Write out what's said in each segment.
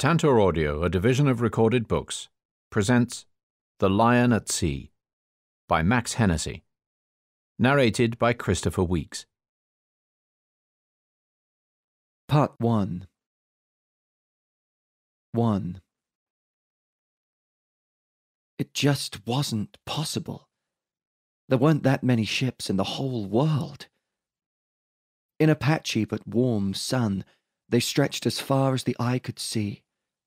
Tantor Audio, a division of Recorded Books, presents The Lion at Sea by Max Hennessy. Narrated by Christopher Weeks. Part 1. 1. It just wasn't possible. There weren't that many ships in the whole world. In a patchy but warm sun, they stretched as far as the eye could see.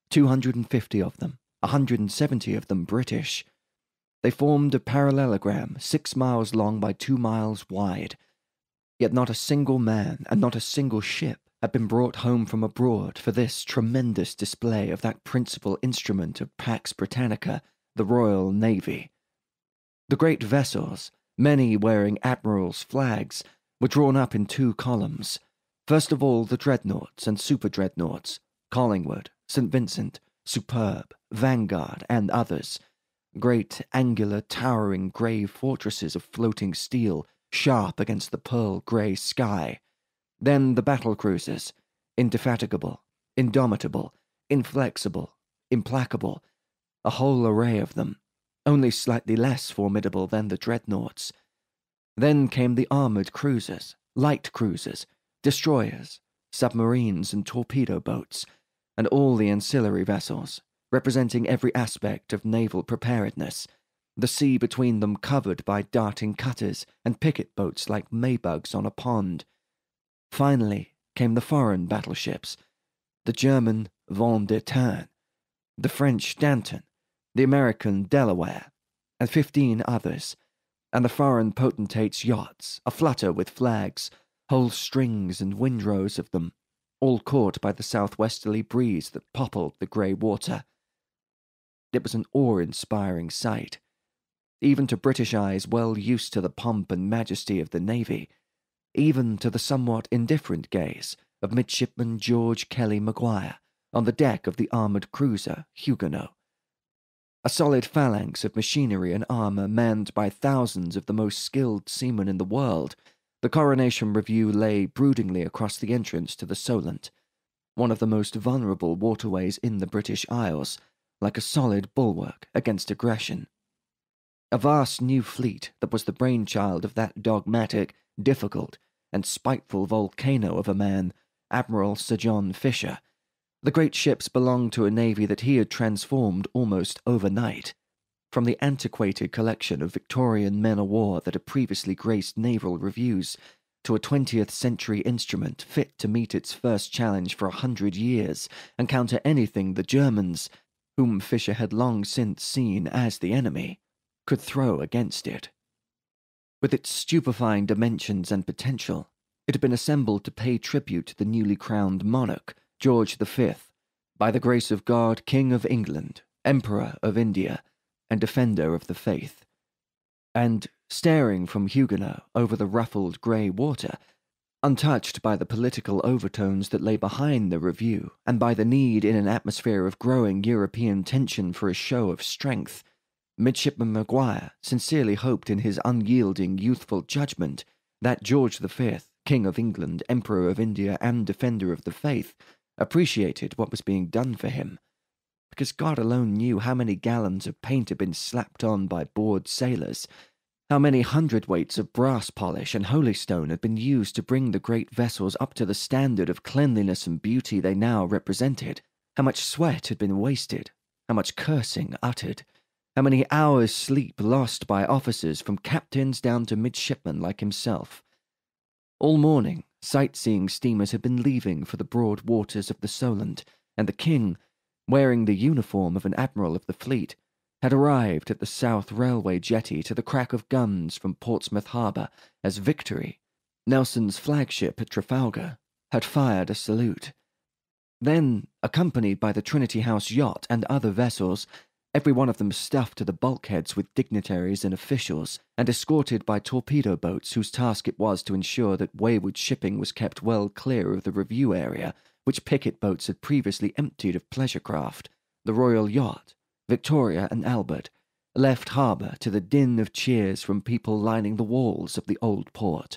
250 of them, 170 of them British. They formed a parallelogram 6 miles long by 2 miles wide. Yet not a single man and not a single ship had been brought home from abroad for this tremendous display of that principal instrument of Pax Britannica, the Royal Navy. The great vessels, many wearing admirals' flags, were drawn up in 2 columns. First of all, the dreadnoughts and super-dreadnoughts, Collingwood, St. Vincent, Superb, Vanguard, and others. Great, angular, towering grey fortresses of floating steel, sharp against the pearl-grey sky. Then the battle cruisers, indefatigable, indomitable, inflexible, implacable, a whole array of them, only slightly less formidable than the dreadnoughts. Then came the armoured cruisers, light cruisers, destroyers, submarines and torpedo boats, and all the ancillary vessels, representing every aspect of naval preparedness, the sea between them covered by darting cutters and picket boats like maybugs on a pond. Finally came the foreign battleships, the German Vent d'Étain, the French Danton, the American Delaware, and 15 others, and the foreign potentates' yachts, aflutter with flags, whole strings and windrows of them, all caught by the southwesterly breeze that poppled the grey water. It was an awe-inspiring sight, even to British eyes well used to the pomp and majesty of the Navy, even to the somewhat indifferent gaze of Midshipman George Kelly Maguire on the deck of the armoured cruiser Huguenot. A solid phalanx of machinery and armour manned by thousands of the most skilled seamen in the world, the Coronation Review lay broodingly across the entrance to the Solent, one of the most vulnerable waterways in the British Isles, like a solid bulwark against aggression. A vast new fleet that was the brainchild of that dogmatic, difficult, and spiteful volcano of a man, Admiral Sir John Fisher. The great ships belonged to a navy that he had transformed almost overnight. From the antiquated collection of Victorian men-of-war that had previously graced naval reviews, to a 20th century instrument fit to meet its first challenge for 100 years and counter anything the Germans, whom Fisher had long since seen as the enemy, could throw against it. With its stupefying dimensions and potential, it had been assembled to pay tribute to the newly crowned monarch, George V, by the grace of God, King of England, Emperor of India, and Defender of the Faith. And, staring from Huguenot over the ruffled grey water, untouched by the political overtones that lay behind the review, and by the need in an atmosphere of growing European tension for a show of strength, Midshipman Maguire sincerely hoped in his unyielding youthful judgment that George V, King of England, Emperor of India, and Defender of the Faith, appreciated what was being done for him, because God alone knew how many gallons of paint had been slapped on by bored sailors, how many hundredweights of brass polish and holystone had been used to bring the great vessels up to the standard of cleanliness and beauty they now represented, how much sweat had been wasted, how much cursing uttered, how many hours' sleep lost by officers from captains down to midshipmen like himself. All morning, sightseeing steamers had been leaving for the broad waters of the Solent, and the king, wearing the uniform of an admiral of the fleet, had arrived at the South Railway jetty to the crack of guns from Portsmouth Harbour as Victory, Nelson's flagship at Trafalgar, had fired a salute. Then, accompanied by the Trinity House yacht and other vessels, every one of them stuffed to the bulkheads with dignitaries and officials, and escorted by torpedo boats whose task it was to ensure that wayward shipping was kept well clear of the review area, which picket boats had previously emptied of pleasure craft, the Royal Yacht, Victoria and Albert, left harbour to the din of cheers from people lining the walls of the old port.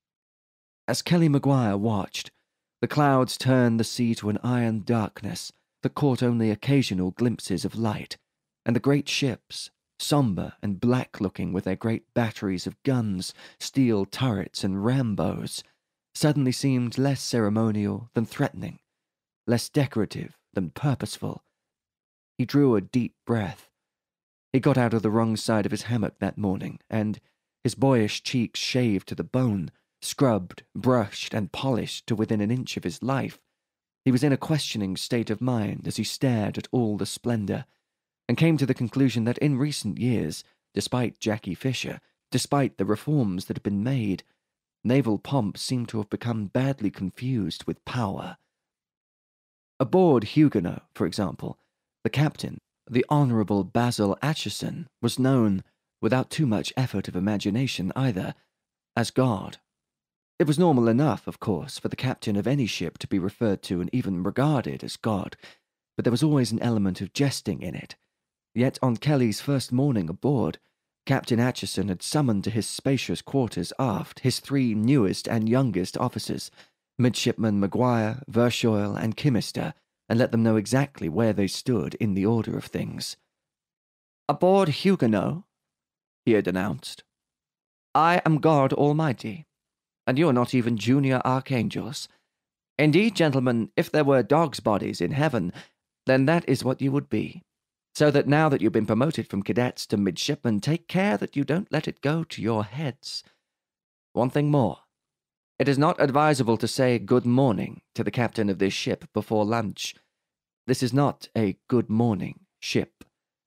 As Kelly Maguire watched, the clouds turned the sea to an iron darkness, that caught only occasional glimpses of light, and the great ships, somber and black-looking with their great batteries of guns, steel turrets, and rambows, suddenly seemed less ceremonial than threatening, less decorative than purposeful. He drew a deep breath. He got out of the wrong side of his hammock that morning, and, his boyish cheeks shaved to the bone, scrubbed, brushed, and polished to within an inch of his life, he was in a questioning state of mind as he stared at all the splendor, and came to the conclusion that in recent years, despite Jackie Fisher, despite the reforms that had been made, naval pomp seemed to have become badly confused with power. Aboard Huguenot, for example, the captain, the Honourable Basil Acheson, was known, without too much effort of imagination either, as God. It was normal enough, of course, for the captain of any ship to be referred to and even regarded as God, but there was always an element of jesting in it. Yet on Kelly's first morning aboard, Captain Acheson had summoned to his spacious quarters aft his 3 newest and youngest officers, Midshipmen Maguire, Verschoyle, and Kimister, and let them know exactly where they stood in the order of things. "Aboard Huguenot," he had announced, "I am God Almighty, and you are not even junior archangels. Indeed, gentlemen, if there were dogs' bodies in heaven, then that is what you would be. So that now that you've been promoted from cadets to midshipmen, take care that you don't let it go to your heads. One thing more. It is not advisable to say good morning to the captain of this ship before lunch. This is not a good morning ship."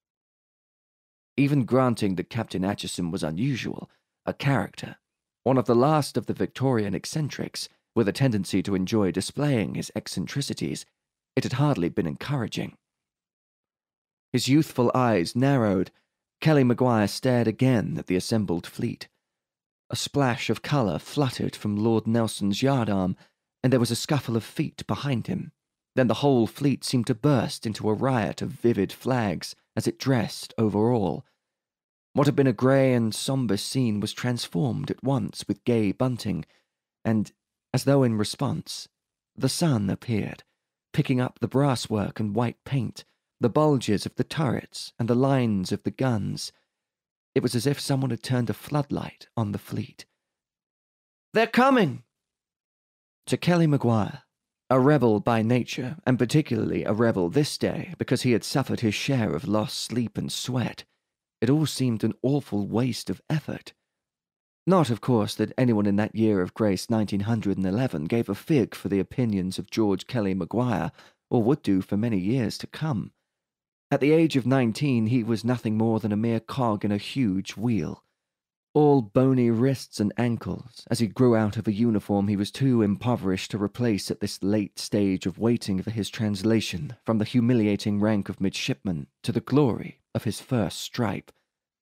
Even granting that Captain Acheson was unusual, a character, one of the last of the Victorian eccentrics, with a tendency to enjoy displaying his eccentricities, it had hardly been encouraging. His youthful eyes narrowed. Kelly Maguire stared again at the assembled fleet. A splash of colour fluttered from Lord Nelson's yardarm, and there was a scuffle of feet behind him. Then the whole fleet seemed to burst into a riot of vivid flags as it dressed over all. What had been a grey and sombre scene was transformed at once with gay bunting, and, as though in response, the sun appeared, picking up the brasswork and white paint, the bulges of the turrets and the lines of the guns. It was as if someone had turned a floodlight on the fleet. "They're coming!" To Kelly Maguire, a rebel by nature, and particularly a rebel this day because he had suffered his share of lost sleep and sweat, it all seemed an awful waste of effort. Not, of course, that anyone in that year of grace 1911 gave a fig for the opinions of George Kelly Maguire, or would do for many years to come. At the age of 19, he was nothing more than a mere cog in a huge wheel. All bony wrists and ankles, as he grew out of a uniform he was too impoverished to replace at this late stage of waiting for his translation from the humiliating rank of midshipman to the glory of his first stripe.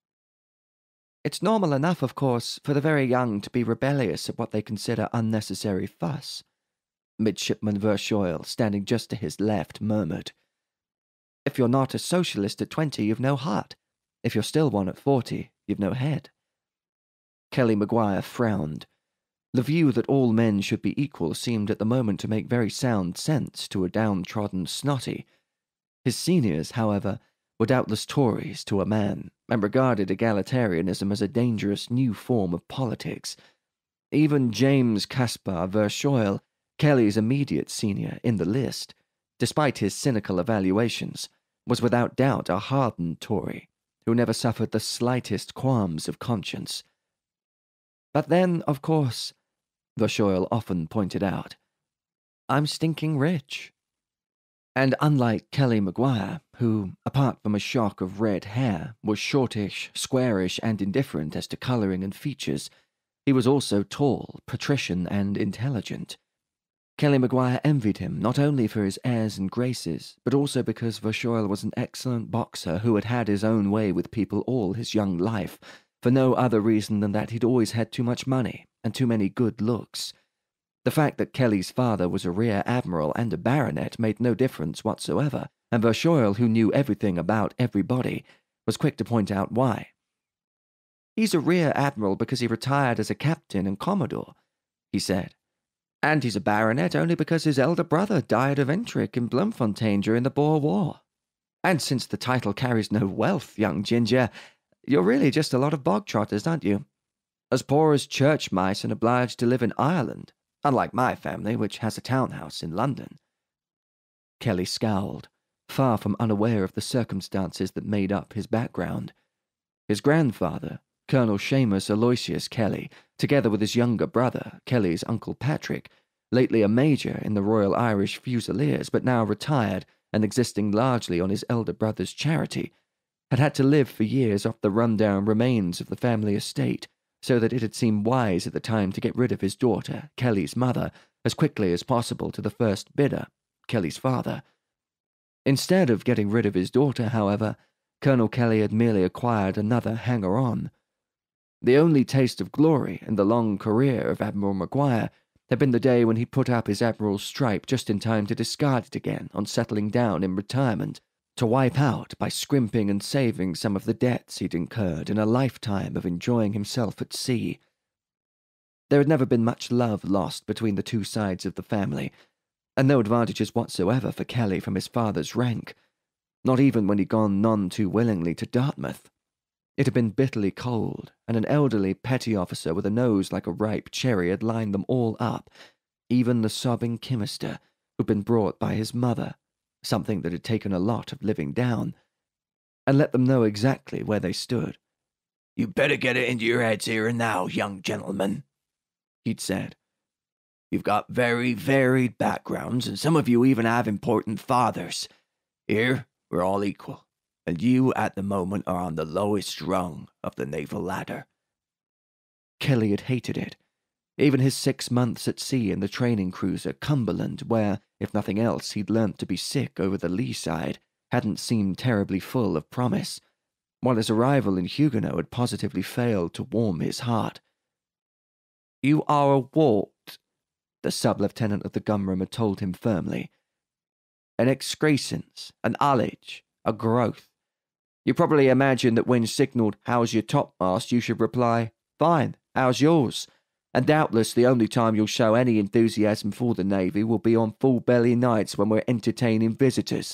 It's normal enough, of course, for the very young to be rebellious at what they consider unnecessary fuss, Midshipman Verschoyle, standing just to his left, murmured. If you're not a socialist at 20, you've no heart. If you're still one at 40, you've no head. Kelly Maguire frowned. The view that all men should be equal seemed at the moment to make very sound sense to a downtrodden snotty. His seniors, however, were doubtless Tories to a man, and regarded egalitarianism as a dangerous new form of politics. Even James Caspar Verschoyle, Kelly's immediate senior in the list, despite his cynical evaluations, was without doubt a hardened Tory, who never suffered the slightest qualms of conscience. But then, of course, Verschoyle often pointed out, I'm stinking rich. And unlike Kelly Maguire, who, apart from a shock of red hair, was shortish, squarish, and indifferent as to colouring and features, he was also tall, patrician, and intelligent. Kelly Maguire envied him not only for his airs and graces, but also because Verschoyle was an excellent boxer who had had his own way with people all his young life, for no other reason than that he'd always had too much money and too many good looks. The fact that Kelly's father was a rear admiral and a baronet made no difference whatsoever, and Verschoyle, who knew everything about everybody, was quick to point out why. He's a rear admiral because he retired as a captain and commodore, he said. And he's a baronet only because his elder brother died of enteric in Bloemfontein during the Boer War. And since the title carries no wealth, young ginger, you're really just a lot of bog trotters, aren't you? As poor as church mice and obliged to live in Ireland, unlike my family, which has a townhouse in London." Kelly scowled, far from unaware of the circumstances that made up his background. His grandfather, Colonel Seamus Aloysius Kelly, together with his younger brother, Kelly's Uncle Patrick, lately a major in the Royal Irish Fusiliers, but now retired and existing largely on his elder brother's charity, had to live for years off the run-down remains of the family estate, so that it had seemed wise at the time to get rid of his daughter, Kelly's mother, as quickly as possible to the first bidder, Kelly's father. Instead of getting rid of his daughter, however, Colonel Kelly had merely acquired another hanger-on. The only taste of glory in the long career of Admiral Maguire had been the day when he put up his admiral's stripe just in time to discard it again on settling down in retirement, to wipe out by scrimping and saving some of the debts he'd incurred in a lifetime of enjoying himself at sea. There had never been much love lost between the two sides of the family, and no advantages whatsoever for Kelly from his father's rank, not even when he'd gone none too willingly to Dartmouth. It had been bitterly cold, and an elderly petty officer with a nose like a ripe cherry had lined them all up, even the sobbing chymester who'd been brought by his mother, something that had taken a lot of living down, and let them know exactly where they stood. "You'd better get it into your heads here and now, young gentlemen," he'd said. "You've got very varied backgrounds, and some of you even have important fathers. Here, we're all equal, and you at the moment are on the lowest rung of the naval ladder." Kelly had hated it. Even his 6 months at sea in the training cruiser Cumberland, where, if nothing else, he'd learnt to be sick over the lee side, hadn't seemed terribly full of promise, while his arrival in Huguenot had positively failed to warm his heart. "You are a what?" the sub-lieutenant of the gunroom had told him firmly. "An excrescence, an ullage, a growth. You probably imagine that when signalled, 'How's your topmast?' you should reply, 'Fine, how's yours?' And doubtless the only time you'll show any enthusiasm for the Navy will be on full-belly nights when we're entertaining visitors."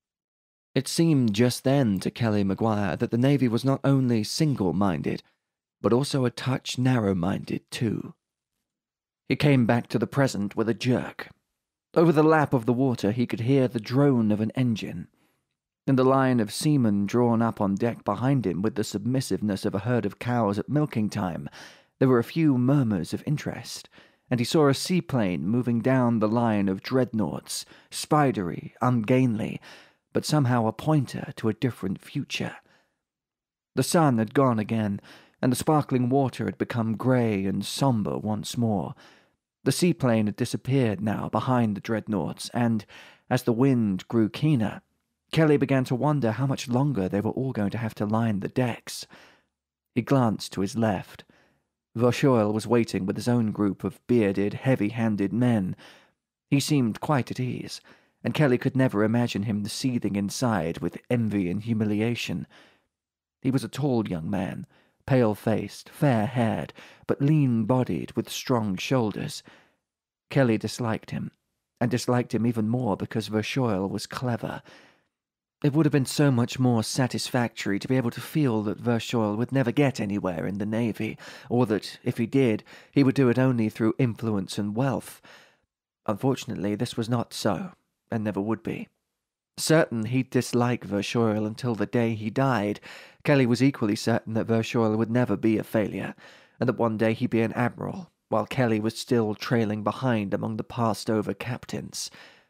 It seemed just then to Kelly Maguire that the Navy was not only single-minded, but also a touch narrow-minded too. He came back to the present with a jerk. Over the lap of the water he could hear the drone of an engine, and the line of seamen drawn up on deck behind him with the submissiveness of a herd of cows at milking time. There were a few murmurs of interest, and he saw a seaplane moving down the line of dreadnoughts, spidery, ungainly, but somehow a pointer to a different future. The sun had gone again, and the sparkling water had become grey and sombre once more. The seaplane had disappeared now behind the dreadnoughts, and, as the wind grew keener, Kelly began to wonder how much longer they were all going to have to line the decks. He glanced to his left. Verschoyle was waiting with his own group of bearded, heavy-handed men. He seemed quite at ease, and Kelly could never imagine him seething inside with envy and humiliation. He was a tall young man, pale-faced, fair-haired, but lean-bodied with strong shoulders. Kelly disliked him, and disliked him even more because Verschoyle was clever. It would have been so much more satisfactory to be able to feel that Verschoyle would never get anywhere in the Navy, or that, if he did, he would do it only through influence and wealth. Unfortunately, this was not so, and never would be. Certain he'd dislike Verschoyle until the day he died, Kelly was equally certain that Verschoyle would never be a failure, and that one day he'd be an admiral, while Kelly was still trailing behind among the passed-over captains.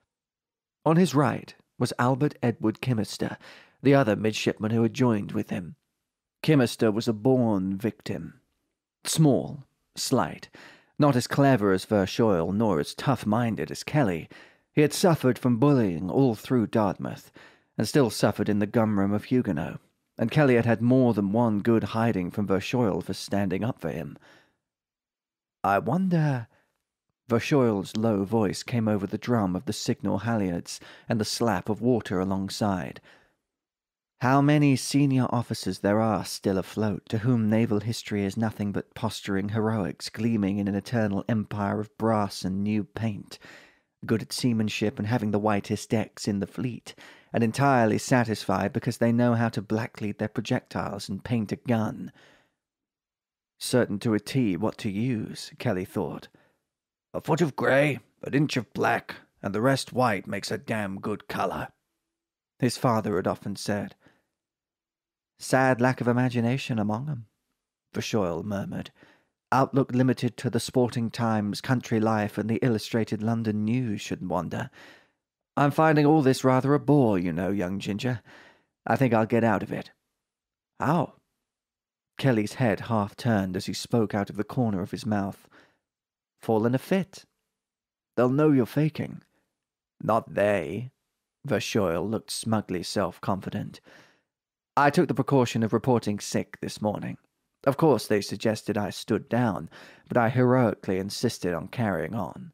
On his right was Albert Edward Chymester, the other midshipman who had joined with him. Chymester was a born victim. Small, slight, not as clever as Verschoyle, nor as tough-minded as Kelly. He had suffered from bullying all through Dartmouth, and still suffered in the gunroom of Huguenot, and Kelly had had more than one good hiding from Verschoyle for standing up for him. "I wonder—" Verschoyle's low voice came over the drum of the signal halyards and the slap of water alongside. How many senior officers there are still afloat, to whom naval history is nothing but posturing heroics gleaming in an eternal empire of brass and new paint, good at seamanship and having the whitest decks in the fleet, and entirely satisfied because they know how to blacklead their projectiles and paint a gun. Certain to a T what to use, Kelly thought. A foot of grey, an inch of black, and the rest white makes a damn good colour, his father had often said. Sad lack of imagination among 'em, Verschoyle murmured. Outlook limited to the Sporting Times, Country Life, and the Illustrated London News, shouldn't wonder. I'm finding all this rather a bore, you know, young Ginger. I think I'll get out of it. How? Kelly's head half turned as he spoke out of the corner of his mouth. Fall in a fit. They'll know you're faking. Not they. Verschoyle looked smugly self-confident. I took the precaution of reporting sick this morning. Of course, they suggested I stood down, but I heroically insisted on carrying on.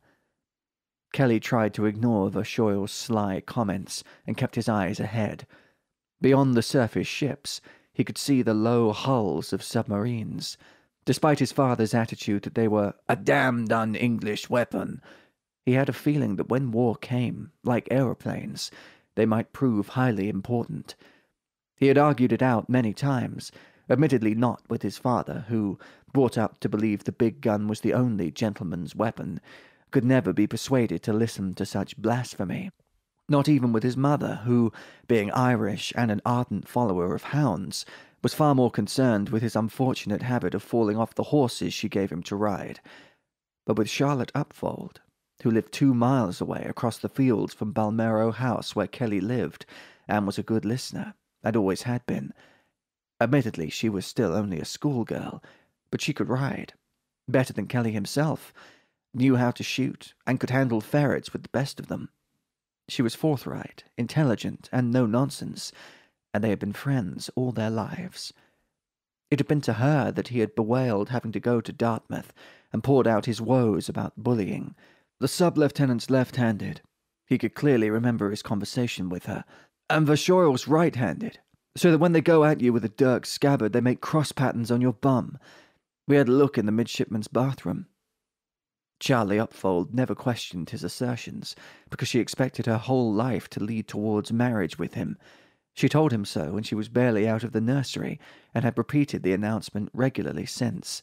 Kelly tried to ignore Verschoyle's sly comments and kept his eyes ahead. Beyond the surface ships, he could see the low hulls of submarines. Despite his father's attitude that they were a damned un-English weapon, he had a feeling that when war came, like aeroplanes, they might prove highly important. He had argued it out many times, admittedly not with his father, who, brought up to believe the big gun was the only gentleman's weapon, could never be persuaded to listen to such blasphemy. Not even with his mother, who, being Irish and an ardent follower of hounds, was far more concerned with his unfortunate habit of falling off the horses she gave him to ride. But with Charlotte Upfold, who lived 2 miles away across the fields from Balmero House where Kelly lived, and was a good listener, and always had been. Admittedly, she was still only a schoolgirl, but she could ride. Better than Kelly himself, knew how to shoot, and could handle ferrets with the best of them. She was forthright, intelligent, and no-nonsense, and they had been friends all their lives. It had been to her that he had bewailed having to go to Dartmouth, and poured out his woes about bullying. The sub-lieutenant's left-handed. He could clearly remember his conversation with her, and Verschoyle's right-handed, so that when they go at you with a dirk scabbard, they make cross patterns on your bum. We had a look in the midshipman's bathroom. Charlie Upfold never questioned his assertions, because she expected her whole life to lead towards marriage with him. She told him so when she was barely out of the nursery, and had repeated the announcement regularly since.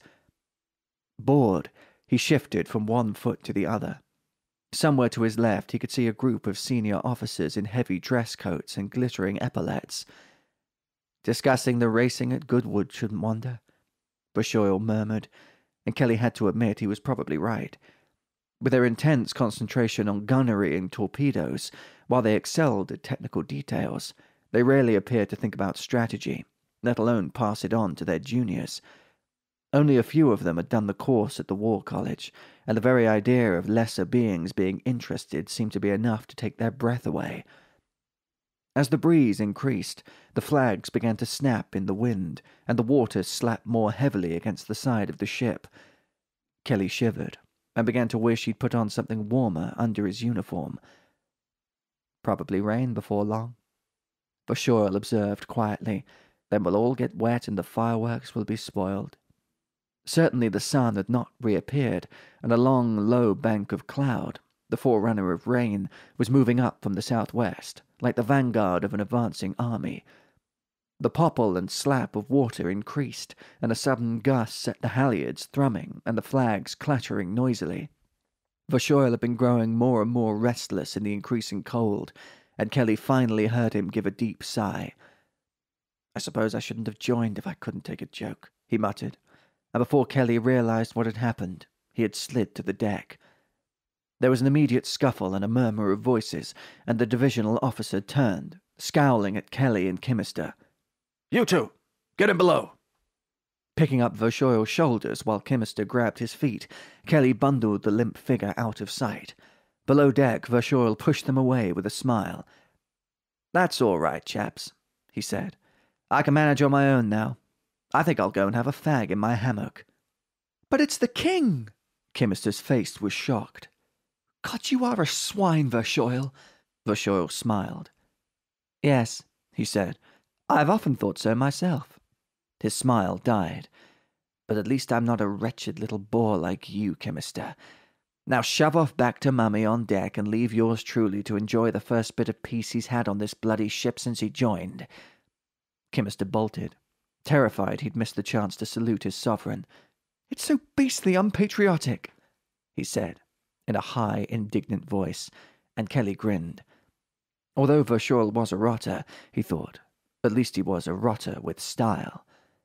Bored, he shifted from one foot to the other. Somewhere to his left he could see a group of senior officers in heavy dress coats and glittering epaulets. Discussing the racing at Goodwood, shouldn't wonder, Verschoyle murmured, and Kelly had to admit he was probably right. With their intense concentration on gunnery and torpedoes, while they excelled at technical details, they rarely appeared to think about strategy, let alone pass it on to their juniors. Only a few of them had done the course at the War College, and the very idea of lesser beings being interested seemed to be enough to take their breath away. As the breeze increased, the flags began to snap in the wind, and the water slapped more heavily against the side of the ship. Kelly shivered, and began to wish he'd put on something warmer under his uniform. Probably rain before long, Verschoyle observed quietly. Then we'll all get wet and the fireworks will be spoiled. Certainly the sun had not reappeared, and a long, low bank of cloud, the forerunner of rain, was moving up from the southwest, like the vanguard of an advancing army. The popple and slap of water increased, and a sudden gust set the halyards thrumming and the flags clattering noisily. Verschoyle had been growing more and more restless in the increasing cold, and Kelly finally heard him give a deep sigh. I suppose I shouldn't have joined if I couldn't take a joke, he muttered, and before Kelly realized what had happened, he had slid to the deck. There was an immediate scuffle and a murmur of voices, and the divisional officer turned, scowling at Kelly and Kimister. You two, get him below. Picking up Verschoyle's shoulders while Kimister grabbed his feet, Kelly bundled the limp figure out of sight. Below deck, Verschoyle pushed them away with a smile. That's all right, chaps, he said. I can manage on my own now. I think I'll go and have a fag in my hammock. But it's the king! Kimister's face was shocked. God, you are a swine, Verschoyle. Verschoyle smiled. Yes, he said. I've often thought so myself. His smile died. But at least I'm not a wretched little bore like you, Chemister. Now shove off back to Mummy on deck and leave yours truly to enjoy the first bit of peace he's had on this bloody ship since he joined. Chemister bolted, terrified he'd missed the chance to salute his sovereign. It's so beastly unpatriotic, he said, in a high, indignant voice, and Kelly grinned. Although Verschoyle was a rotter, he thought, at least he was a rotter with style.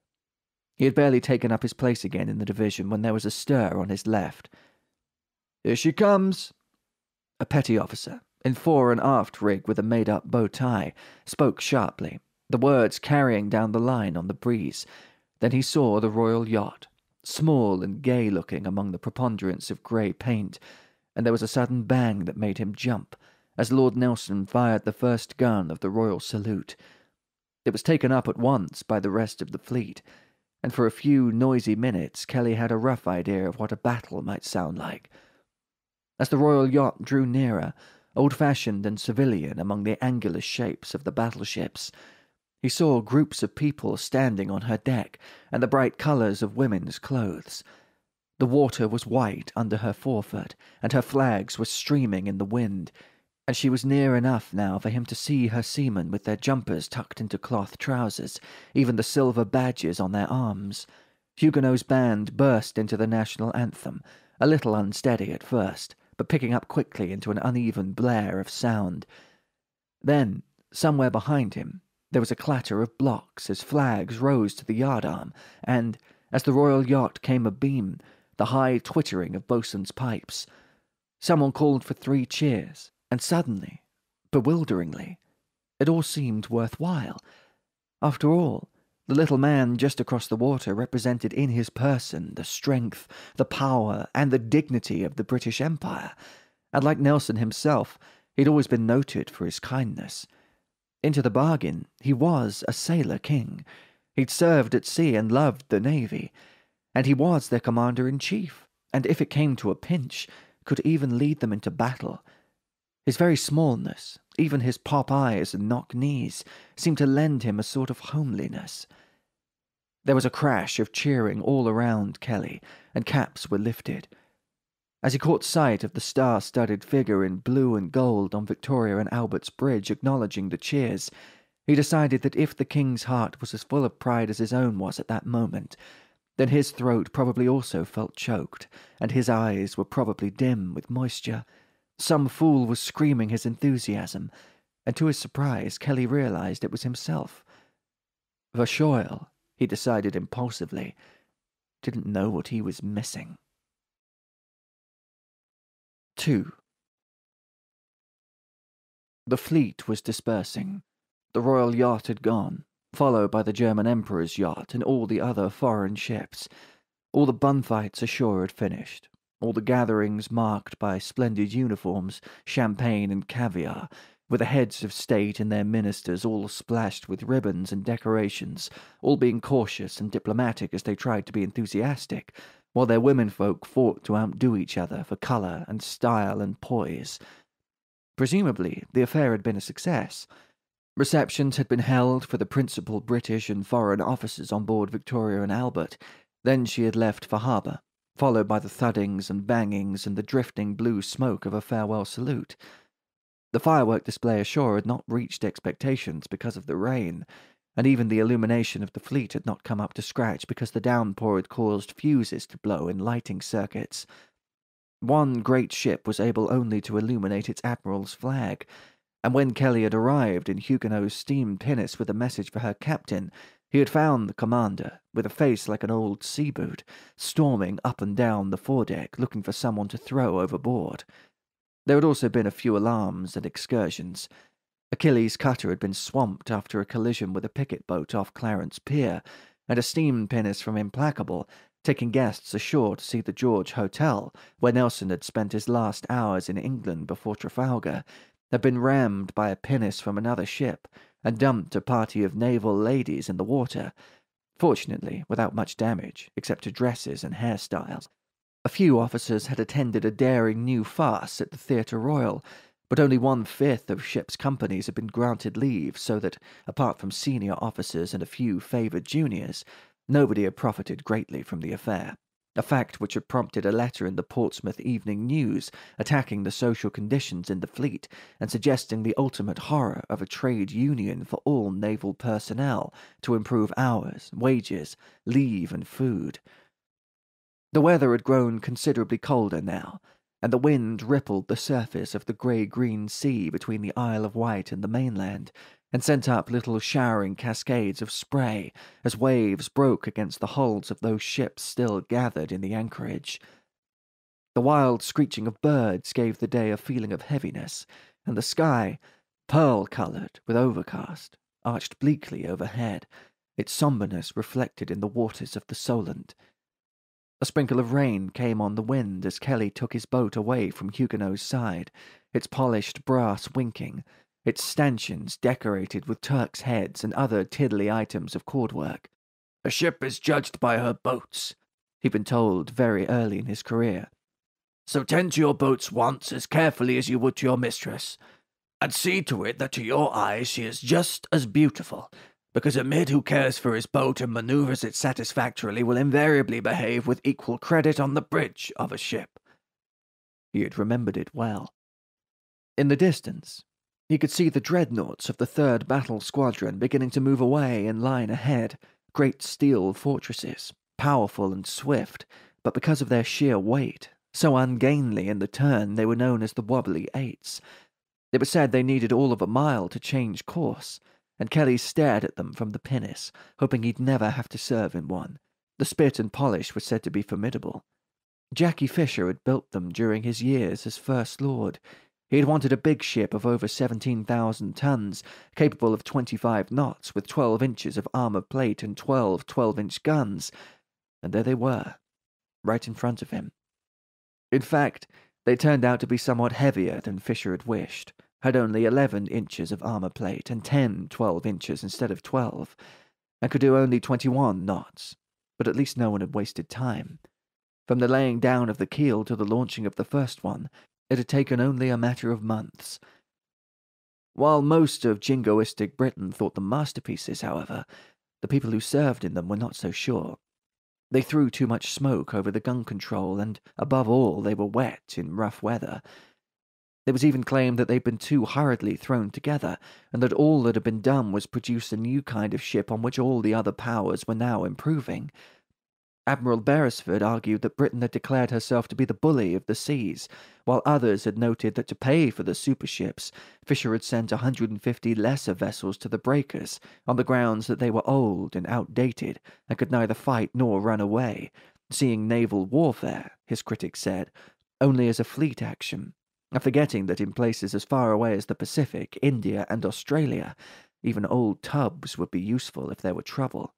He had barely taken up his place again in the division when there was a stir on his left. "Here she comes!" A petty officer, in fore and aft rig with a made-up bow tie, spoke sharply, the words carrying down the line on the breeze. Then he saw the royal yacht, small and gay-looking among the preponderance of grey paint, and there was a sudden bang that made him jump, as Lord Nelson fired the first gun of the royal salute. It was taken up at once by the rest of the fleet, and for a few noisy minutes Kelly had a rough idea of what a battle might sound like. As the royal yacht drew nearer, old-fashioned and civilian among the angular shapes of the battleships, he saw groups of people standing on her deck and the bright colours of women's clothes. The water was white under her forefoot, and her flags were streaming in the wind, and she was near enough now for him to see her seamen with their jumpers tucked into cloth trousers, even the silver badges on their arms. Huguenot's band burst into the national anthem, a little unsteady at first, but picking up quickly into an uneven blare of sound. Then, somewhere behind him, there was a clatter of blocks as flags rose to the yardarm, and, as the royal yacht came abeam, the high twittering of boatswain's pipes. Someone called for 3 cheers, and suddenly, bewilderingly, it all seemed worthwhile. After all, the little man just across the water represented in his person the strength, the power, and the dignity of the British Empire, and like Nelson himself, he'd always been noted for his kindness. Into the bargain, he was a sailor king. He'd served at sea and loved the navy, and he was their commander-in-chief, and if it came to a pinch, could even lead them into battle. His very smallness, even his pop eyes and knock knees, seemed to lend him a sort of homeliness. There was a crash of cheering all around Kelly, and caps were lifted. As he caught sight of the star-studded figure in blue and gold on Victoria and Albert's Bridge acknowledging the cheers, he decided that if the king's heart was as full of pride as his own was at that moment, then his throat probably also felt choked, and his eyes were probably dim with moisture. Some fool was screaming his enthusiasm, and to his surprise Kelly realized it was himself. Verschoyle, he decided impulsively, didn't know what he was missing. 2. The fleet was dispersing. The royal yacht had gone, followed by the German Emperor's yacht and all the other foreign ships. All the bunfights ashore had finished, all the gatherings marked by splendid uniforms, champagne and caviar, with the heads of state and their ministers all splashed with ribbons and decorations, all being cautious and diplomatic as they tried to be enthusiastic, while their womenfolk fought to outdo each other for colour and style and poise. Presumably, the affair had been a success. Receptions had been held for the principal British and foreign officers on board Victoria and Albert. Then she had left for harbour, followed by the thuddings and bangings and the drifting blue smoke of a farewell salute. The firework display ashore had not reached expectations because of the rain, and even the illumination of the fleet had not come up to scratch because the downpour had caused fuses to blow in lighting circuits. One great ship was able only to illuminate its admiral's flag, and when Kelly had arrived in Huguenot's steam pinnace with a message for her captain, he had found the commander, with a face like an old sea boot, storming up and down the foredeck looking for someone to throw overboard. There had also been a few alarms and excursions. Achilles' cutter had been swamped after a collision with a picket boat off Clarence Pier, and a steam pinnace from Implacable, taking guests ashore to see the George Hotel, where Nelson had spent his last hours in England before Trafalgar, had been rammed by a pinnace from another ship, and dumped a party of naval ladies in the water, fortunately without much damage, except to dresses and hairstyles. A few officers had attended a daring new farce at the Theatre Royal, but only 1/5 of ships' companies had been granted leave, so that, apart from senior officers and a few favoured juniors, nobody had profited greatly from the affair, a fact which had prompted a letter in the Portsmouth Evening News attacking the social conditions in the fleet and suggesting the ultimate horror of a trade union for all naval personnel to improve hours, wages, leave, and food. The weather had grown considerably colder now, and the wind rippled the surface of the grey-green sea between the Isle of Wight and the mainland, and sent up little showering cascades of spray as waves broke against the hulls of those ships still gathered in the anchorage. The wild screeching of birds gave the day a feeling of heaviness, and the sky, pearl-coloured with overcast, arched bleakly overhead, its sombreness reflected in the waters of the Solent. A sprinkle of rain came on the wind as Kelly took his boat away from Huguenot's side, its polished brass winking, its stanchions decorated with Turks' heads and other tiddly items of cordwork. "A ship is judged by her boats," he'd been told very early in his career. "So tend to your boat's wants as carefully as you would to your mistress, and see to it that to your eyes she is just as beautiful, because a mid who cares for his boat and manoeuvres it satisfactorily will invariably behave with equal credit on the bridge of a ship." He had remembered it well. In the distance, he could see the dreadnoughts of the 3rd Battle Squadron beginning to move away in line ahead, great steel fortresses, powerful and swift, but because of their sheer weight, so ungainly in the turn they were known as the Wobbly Eights. It was said they needed all of a mile to change course, and Kelly stared at them from the pinnace, hoping he'd never have to serve in one. The spit and polish were said to be formidable. Jackie Fisher had built them during his years as First Lord. He had wanted a big ship of over 17,000 tons, capable of 25 knots, with 12 inches of armor plate and 12 12-inch guns, and there they were, right in front of him. In fact, they turned out to be somewhat heavier than Fisher had wished, had only 11 inches of armor plate and 10 12 inches instead of 12, and could do only 21 knots, but at least no one had wasted time. From the laying down of the keel to the launching of the first one, it had taken only a matter of months. While most of jingoistic Britain thought them masterpieces, however, the people who served in them were not so sure. They threw too much smoke over the gun control, and, above all, they were wet in rough weather. There was even claimed that they'd been too hurriedly thrown together, and that all that had been done was produce a new kind of ship on which all the other powers were now improving. Admiral Beresford argued that Britain had declared herself to be the bully of the seas, while others had noted that to pay for the superships, Fisher had sent 150 lesser vessels to the breakers, on the grounds that they were old and outdated and could neither fight nor run away, seeing naval warfare, his critics said, only as a fleet action, and forgetting that in places as far away as the Pacific, India, and Australia, even old tubs would be useful if there were trouble.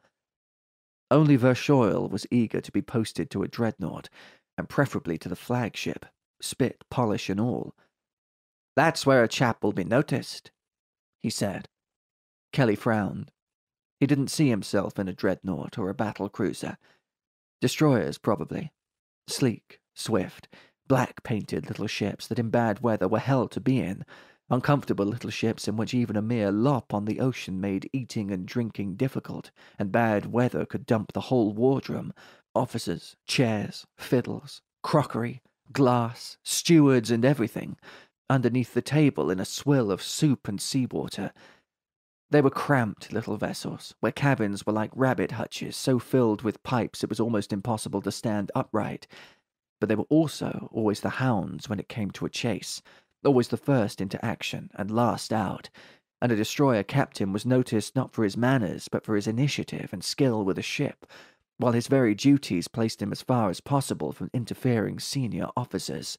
Only Verschoyle was eager to be posted to a dreadnought, and preferably to the flagship, spit, polish, and all. "That's where a chap will be noticed," he said. Kelly frowned. He didn't see himself in a dreadnought or a battle cruiser. Destroyers, probably. Sleek, swift, black-painted little ships that in bad weather were hell to be in, uncomfortable little ships in which even a mere lop on the ocean made eating and drinking difficult, and bad weather could dump the whole wardroom, officers, chairs, fiddles, crockery, glass, stewards, and everything, underneath the table in a swill of soup and seawater. They were cramped little vessels, where cabins were like rabbit hutches, so filled with pipes it was almost impossible to stand upright. But they were also always the hounds when it came to a chase, always the first into action and last out, and a destroyer captain was noticed not for his manners but for his initiative and skill with a ship, while his very duties placed him as far as possible from interfering senior officers.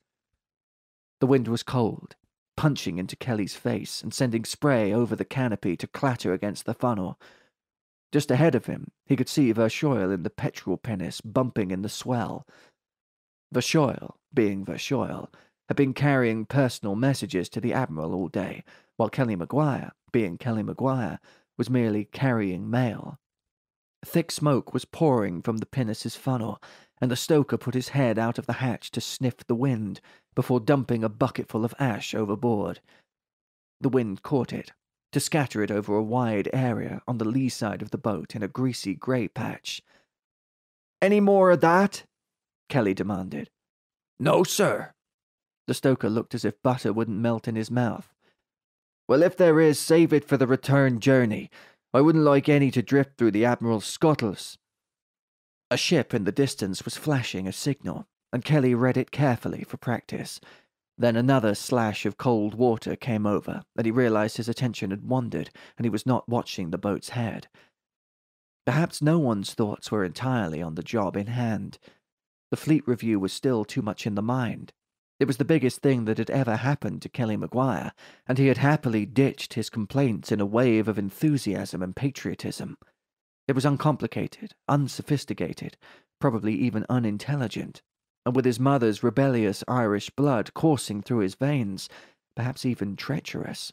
The wind was cold, punching into Kelly's face and sending spray over the canopy to clatter against the funnel. Just ahead of him, he could see Verschoyle in the petrol pinnace bumping in the swell. Verschoyle, being Verschoyle, had been carrying personal messages to the Admiral all day, while Kelly Maguire, being Kelly Maguire, was merely carrying mail. Thick smoke was pouring from the pinnace's funnel, and the stoker put his head out of the hatch to sniff the wind before dumping a bucketful of ash overboard. The wind caught it, to scatter it over a wide area on the lee side of the boat in a greasy grey patch. "Any more of that?" Kelly demanded. "No, sir." The stoker looked as if butter wouldn't melt in his mouth. "Well, if there is, save it for the return journey. I wouldn't like any to drift through the Admiral's scuttles." A ship in the distance was flashing a signal, and Kelly read it carefully for practice. Then another slash of cold water came over, and he realized his attention had wandered, and he was not watching the boat's head. Perhaps no one's thoughts were entirely on the job in hand. The fleet review was still too much in the mind. It was the biggest thing that had ever happened to Kelly Maguire, and he had happily ditched his complaints in a wave of enthusiasm and patriotism. It was uncomplicated, unsophisticated, probably even unintelligent, and with his mother's rebellious Irish blood coursing through his veins, perhaps even treacherous.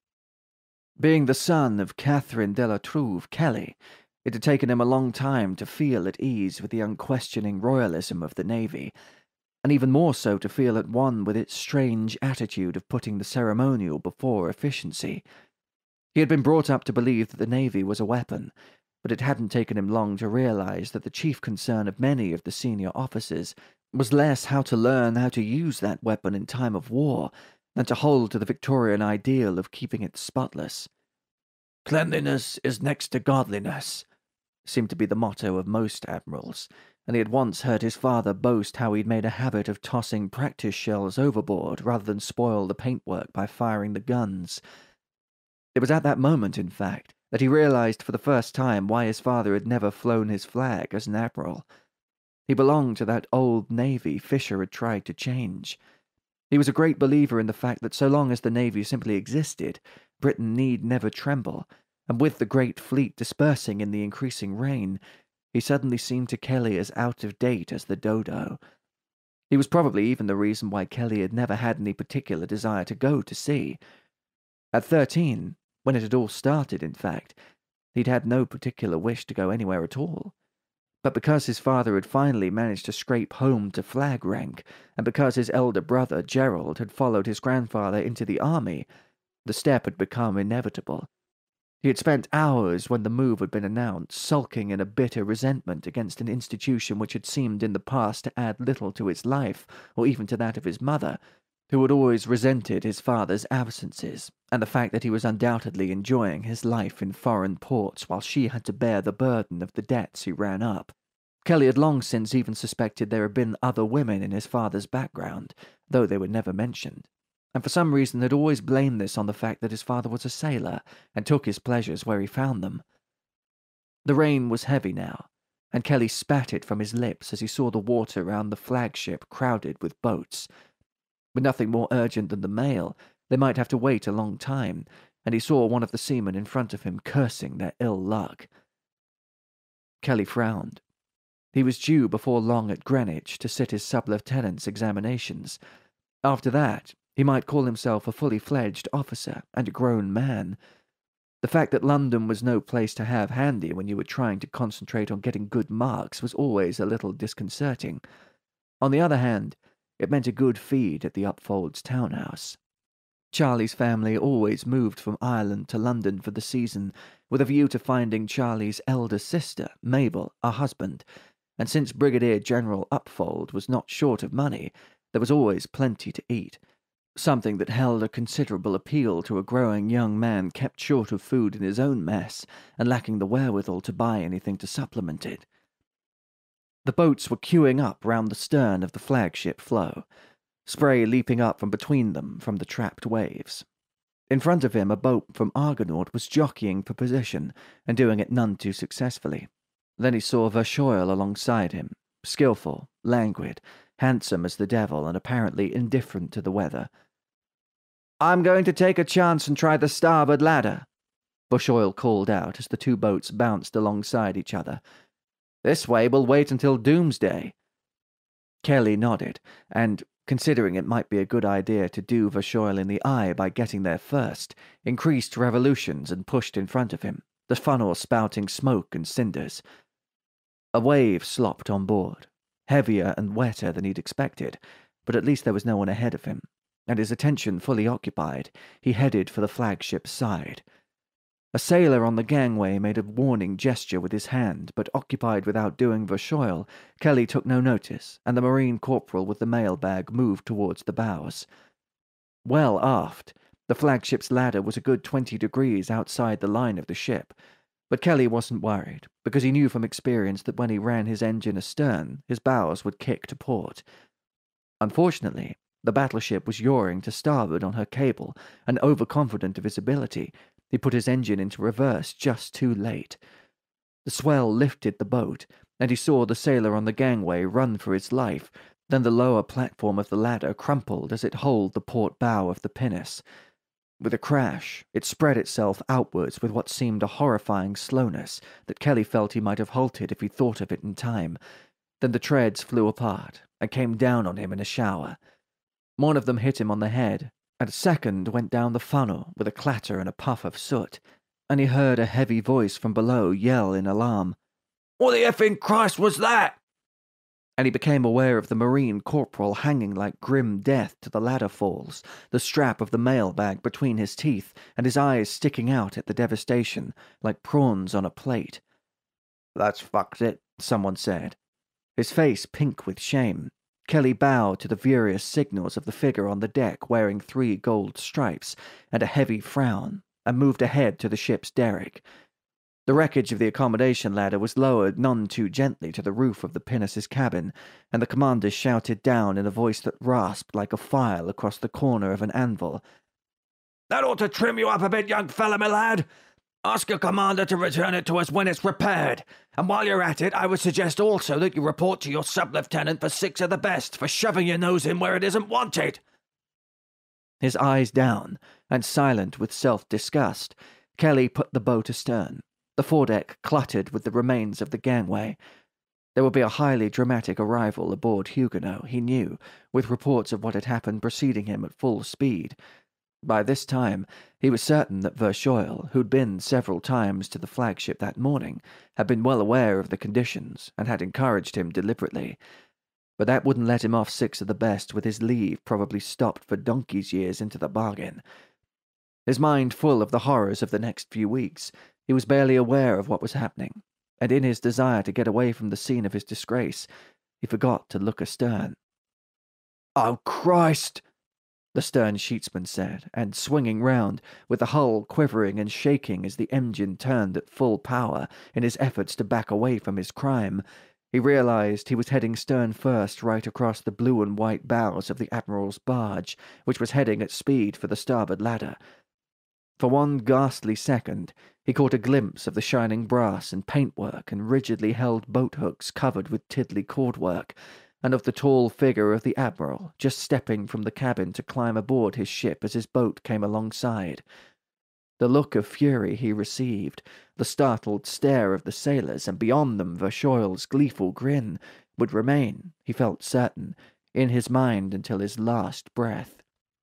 Being the son of Catherine de la Trouve Kelly, it had taken him a long time to feel at ease with the unquestioning royalism of the Navy, and even more so to feel at one with its strange attitude of putting the ceremonial before efficiency. He had been brought up to believe that the Navy was a weapon, but it hadn't taken him long to realize that the chief concern of many of the senior officers was less how to learn how to use that weapon in time of war than to hold to the Victorian ideal of keeping it spotless. "Cleanliness is next to godliness," seemed to be the motto of most admirals, and he had once heard his father boast how he'd made a habit of tossing practice shells overboard rather than spoil the paintwork by firing the guns. It was at that moment, in fact, that he realized for the first time why his father had never flown his flag as an admiral. He belonged to that old Navy Fisher had tried to change. He was a great believer in the fact that so long as the Navy simply existed, Britain need never tremble, and with the great fleet dispersing in the increasing rain, he suddenly seemed to Kelly as out of date as the dodo. He was probably even the reason why Kelly had never had any particular desire to go to sea. At 13, when it had all started, in fact, he'd had no particular wish to go anywhere at all. But because his father had finally managed to scrape home to flag rank, and because his elder brother, Gerald, had followed his grandfather into the army, the step had become inevitable. He had spent hours when the move had been announced, sulking in a bitter resentment against an institution which had seemed in the past to add little to his life, or even to that of his mother, who had always resented his father's absences, and the fact that he was undoubtedly enjoying his life in foreign ports while she had to bear the burden of the debts he ran up. Kelly had long since even suspected there had been other women in his father's background, though they were never mentioned, and for some reason had always blamed this on the fact that his father was a sailor and took his pleasures where he found them. The rain was heavy now, and Kelly spat it from his lips as he saw the water round the flagship crowded with boats. With nothing more urgent than the mail, they might have to wait a long time, and he saw one of the seamen in front of him cursing their ill luck. Kelly frowned. He was due before long at Greenwich to sit his sub-lieutenant's examinations. After that, he might call himself a fully fledged officer and a grown man. The fact that London was no place to have handy when you were trying to concentrate on getting good marks was always a little disconcerting. On the other hand, it meant a good feed at the Upfolds townhouse. Charlie's family always moved from Ireland to London for the season, with a view to finding Charlie's elder sister, Mabel, a husband, and since Brigadier General Upfold was not short of money, there was always plenty to eat, something that held a considerable appeal to a growing young man kept short of food in his own mess and lacking the wherewithal to buy anything to supplement it. The boats were queuing up round the stern of the flagship flow, spray leaping up from between them from the trapped waves. In front of him, a boat from Argonaut was jockeying for position, and doing it none too successfully. Then he saw Verschoyle alongside him, skillful, languid, handsome as the devil, and apparently indifferent to the weather. "I'm going to take a chance and try the starboard ladder," Verschoyle called out as the two boats bounced alongside each other. "This way we'll wait until doomsday." Kelly nodded, and, considering it might be a good idea to do Verschoyle in the eye by getting there first, increased revolutions and pushed in front of him, the funnel spouting smoke and cinders. A wave slopped on board, heavier and wetter than he'd expected, but at least there was no one ahead of him, and his attention fully occupied, he headed for the flagship's side. A sailor on the gangway made a warning gesture with his hand, but occupied with outdoing Verschoyle, Kelly took no notice, and the marine corporal with the mailbag moved towards the bows. Well aft, the flagship's ladder was a good 20 degrees outside the line of the ship, but Kelly wasn't worried, because he knew from experience that when he ran his engine astern, his bows would kick to port. Unfortunately, the battleship was yawing to starboard on her cable, and overconfident of his ability, he put his engine into reverse just too late. The swell lifted the boat, and he saw the sailor on the gangway run for his life. Then the lower platform of the ladder crumpled as it holed the port bow of the pinnace. With a crash, it spread itself outwards with what seemed a horrifying slowness that Kelly felt he might have halted if he thought of it in time. Then the treads flew apart and came down on him in a shower. One of them hit him on the head, and a second went down the funnel with a clatter and a puff of soot, and he heard a heavy voice from below yell in alarm, "What the effing Christ was that?" And he became aware of the marine corporal hanging like grim death to the ladder falls, the strap of the mailbag between his teeth, and his eyes sticking out at the devastation, like prawns on a plate. "That's fucked it," someone said. His face pink with shame, Kelly bowed to the furious signals of the figure on the deck wearing 3 gold stripes and a heavy frown, and moved ahead to the ship's derrick. The wreckage of the accommodation ladder was lowered none too gently to the roof of the pinnace's cabin, and the commander shouted down in a voice that rasped like a file across the corner of an anvil, "That ought to trim you up a bit, young fella, my lad. Ask your commander to return it to us when it's repaired, and while you're at it, I would suggest also that you report to your sub-lieutenant for 6 of the best for shoving your nose in where it isn't wanted." His eyes down, and silent with self-disgust, Kelly put the boat astern. The foredeck cluttered with the remains of the gangway. There would be a highly dramatic arrival aboard Huguenot, he knew, with reports of what had happened preceding him at full speed. By this time, he was certain that Verschoyle, who'd been several times to the flagship that morning, had been well aware of the conditions and had encouraged him deliberately. But that wouldn't let him off 6 of the best, with his leave probably stopped for donkey's years into the bargain. His mind full of the horrors of the next few weeks, he was barely aware of what was happening, and in his desire to get away from the scene of his disgrace, he forgot to look astern. "Oh, Christ!" the stern sheetsman said, and swinging round, with the hull quivering and shaking as the engine turned at full power in his efforts to back away from his crime, he realized he was heading stern first right across the blue and white bows of the Admiral's barge, which was heading at speed for the starboard ladder. For one ghastly second, he caught a glimpse of the shining brass and paintwork and rigidly held boat hooks covered with tiddly cordwork, and of the tall figure of the Admiral just stepping from the cabin to climb aboard his ship as his boat came alongside. The look of fury he received, the startled stare of the sailors, and beyond them Verschoyle's gleeful grin, would remain, he felt certain, in his mind until his last breath.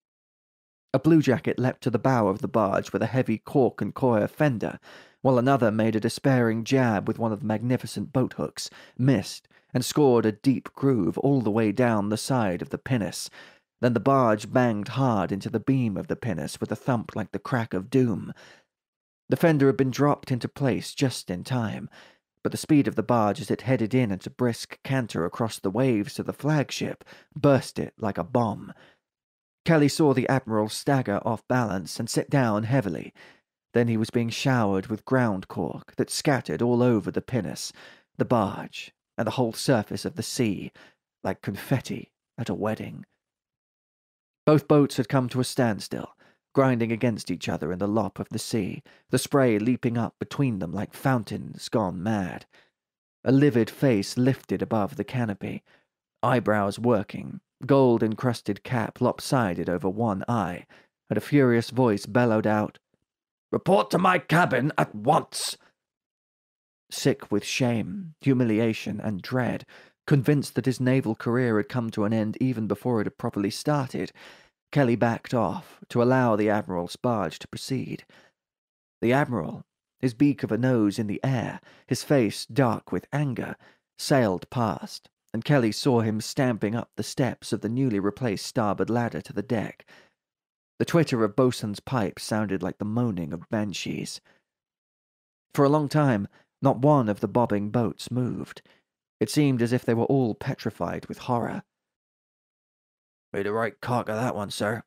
A bluejacket leapt to the bow of the barge with a heavy cork and coir fender, while another made a despairing jab with one of the magnificent boat hooks, missed, and scored a deep groove all the way down the side of the pinnace. Then the barge banged hard into the beam of the pinnace with a thump like the crack of doom. The fender had been dropped into place just in time, but the speed of the barge as it headed in at a brisk canter across the waves to the flagship burst it like a bomb. Kelly saw the Admiral stagger off balance and sit down heavily. Then he was being showered with ground cork that scattered all over the pinnace, the barge, and the whole surface of the sea, like confetti at a wedding. Both boats had come to a standstill, grinding against each other in the lop of the sea, the spray leaping up between them like fountains gone mad. A livid face lifted above the canopy, eyebrows working, gold-encrusted cap lopsided over one eye, and a furious voice bellowed out, "Report to my cabin at once!" Sick with shame, humiliation, and dread, convinced that his naval career had come to an end even before it had properly started, Kelly backed off to allow the Admiral's barge to proceed. The Admiral, his beak of a nose in the air, his face dark with anger, sailed past, and Kelly saw him stamping up the steps of the newly replaced starboard ladder to the deck. The twitter of bosun's pipes sounded like the moaning of banshees. For a long time, not one of the bobbing boats moved. It seemed as if they were all petrified with horror. "Made a right cock of that one, sir,"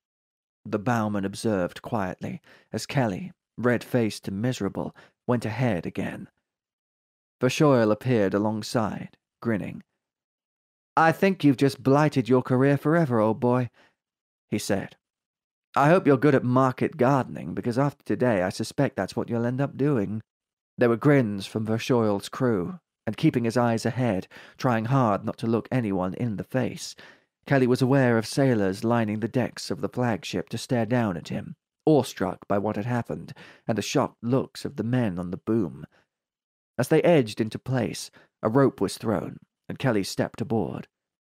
the bowman observed quietly, as Kelly, red-faced and miserable, went ahead again. Verschoyle appeared alongside, grinning. "I think you've just blighted your career forever, old boy," he said. "I hope you're good at market gardening, because after today I suspect that's what you'll end up doing." There were grins from Verschoyle's crew, and keeping his eyes ahead, trying hard not to look anyone in the face, Kelly was aware of sailors lining the decks of the flagship to stare down at him, awestruck by what had happened, and the shocked looks of the men on the boom. As they edged into place, a rope was thrown, and Kelly stepped aboard.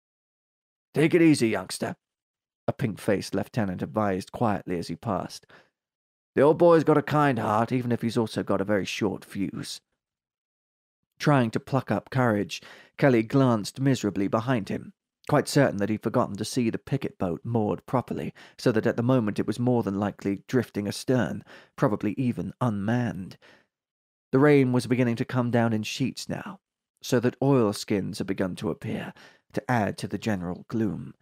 "Take it easy, youngster," a pink-faced lieutenant advised quietly as he passed. "The old boy's got a kind heart, even if he's also got a very short fuse." Trying to pluck up courage, Kelly glanced miserably behind him, quite certain that he'd forgotten to see the picket boat moored properly, so that at the moment it was more than likely drifting astern, probably even unmanned. The rain was beginning to come down in sheets now, so that oilskins had begun to appear, to add to the general gloom.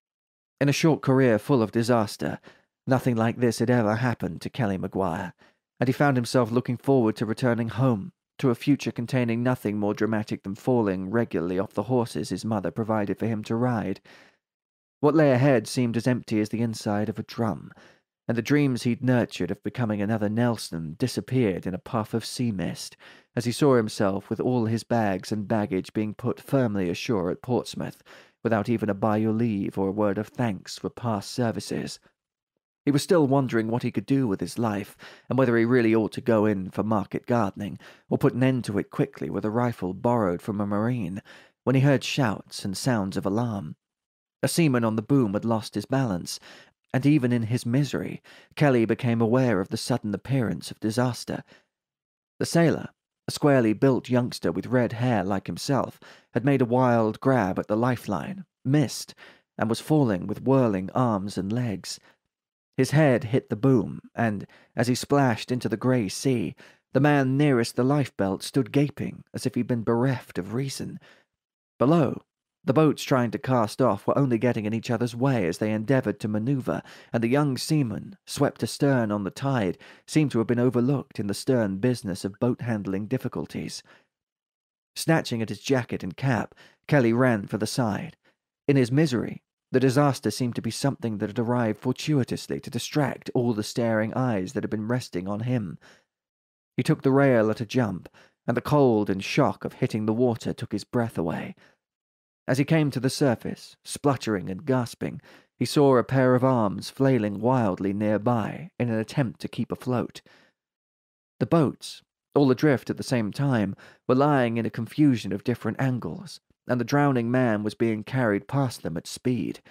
In a short career full of disaster, nothing like this had ever happened to Kelly Maguire, and he found himself looking forward to returning home, to a future containing nothing more dramatic than falling regularly off the horses his mother provided for him to ride. What lay ahead seemed as empty as the inside of a drum, and the dreams he'd nurtured of becoming another Nelson disappeared in a puff of sea mist, as he saw himself with all his bags and baggage being put firmly ashore at Portsmouth, without even a by your leave or a word of thanks for past services. He was still wondering what he could do with his life, and whether he really ought to go in for market gardening, or put an end to it quickly with a rifle borrowed from a marine, when he heard shouts and sounds of alarm. A seaman on the boom had lost his balance, and even in his misery, Kelly became aware of the sudden appearance of disaster. The sailor, a squarely built youngster with red hair like himself, had made a wild grab at the lifeline, missed, and was falling with whirling arms and legs. His head hit the boom, and, as he splashed into the grey sea, the man nearest the lifebelt stood gaping as if he'd been bereft of reason. Below, the boats trying to cast off were only getting in each other's way as they endeavoured to manoeuvre, and the young seaman, swept astern on the tide, seemed to have been overlooked in the stern business of boat-handling difficulties. Snatching at his jacket and cap, Kelly ran for the side. In his misery, the disaster seemed to be something that had arrived fortuitously to distract all the staring eyes that had been resting on him. He took the rail at a jump, and the cold and shock of hitting the water took his breath away. As he came to the surface, spluttering and gasping, he saw a pair of arms flailing wildly nearby in an attempt to keep afloat. The boats, all adrift at the same time, were lying in a confusion of different angles, and the drowning man was being carried past them at speed.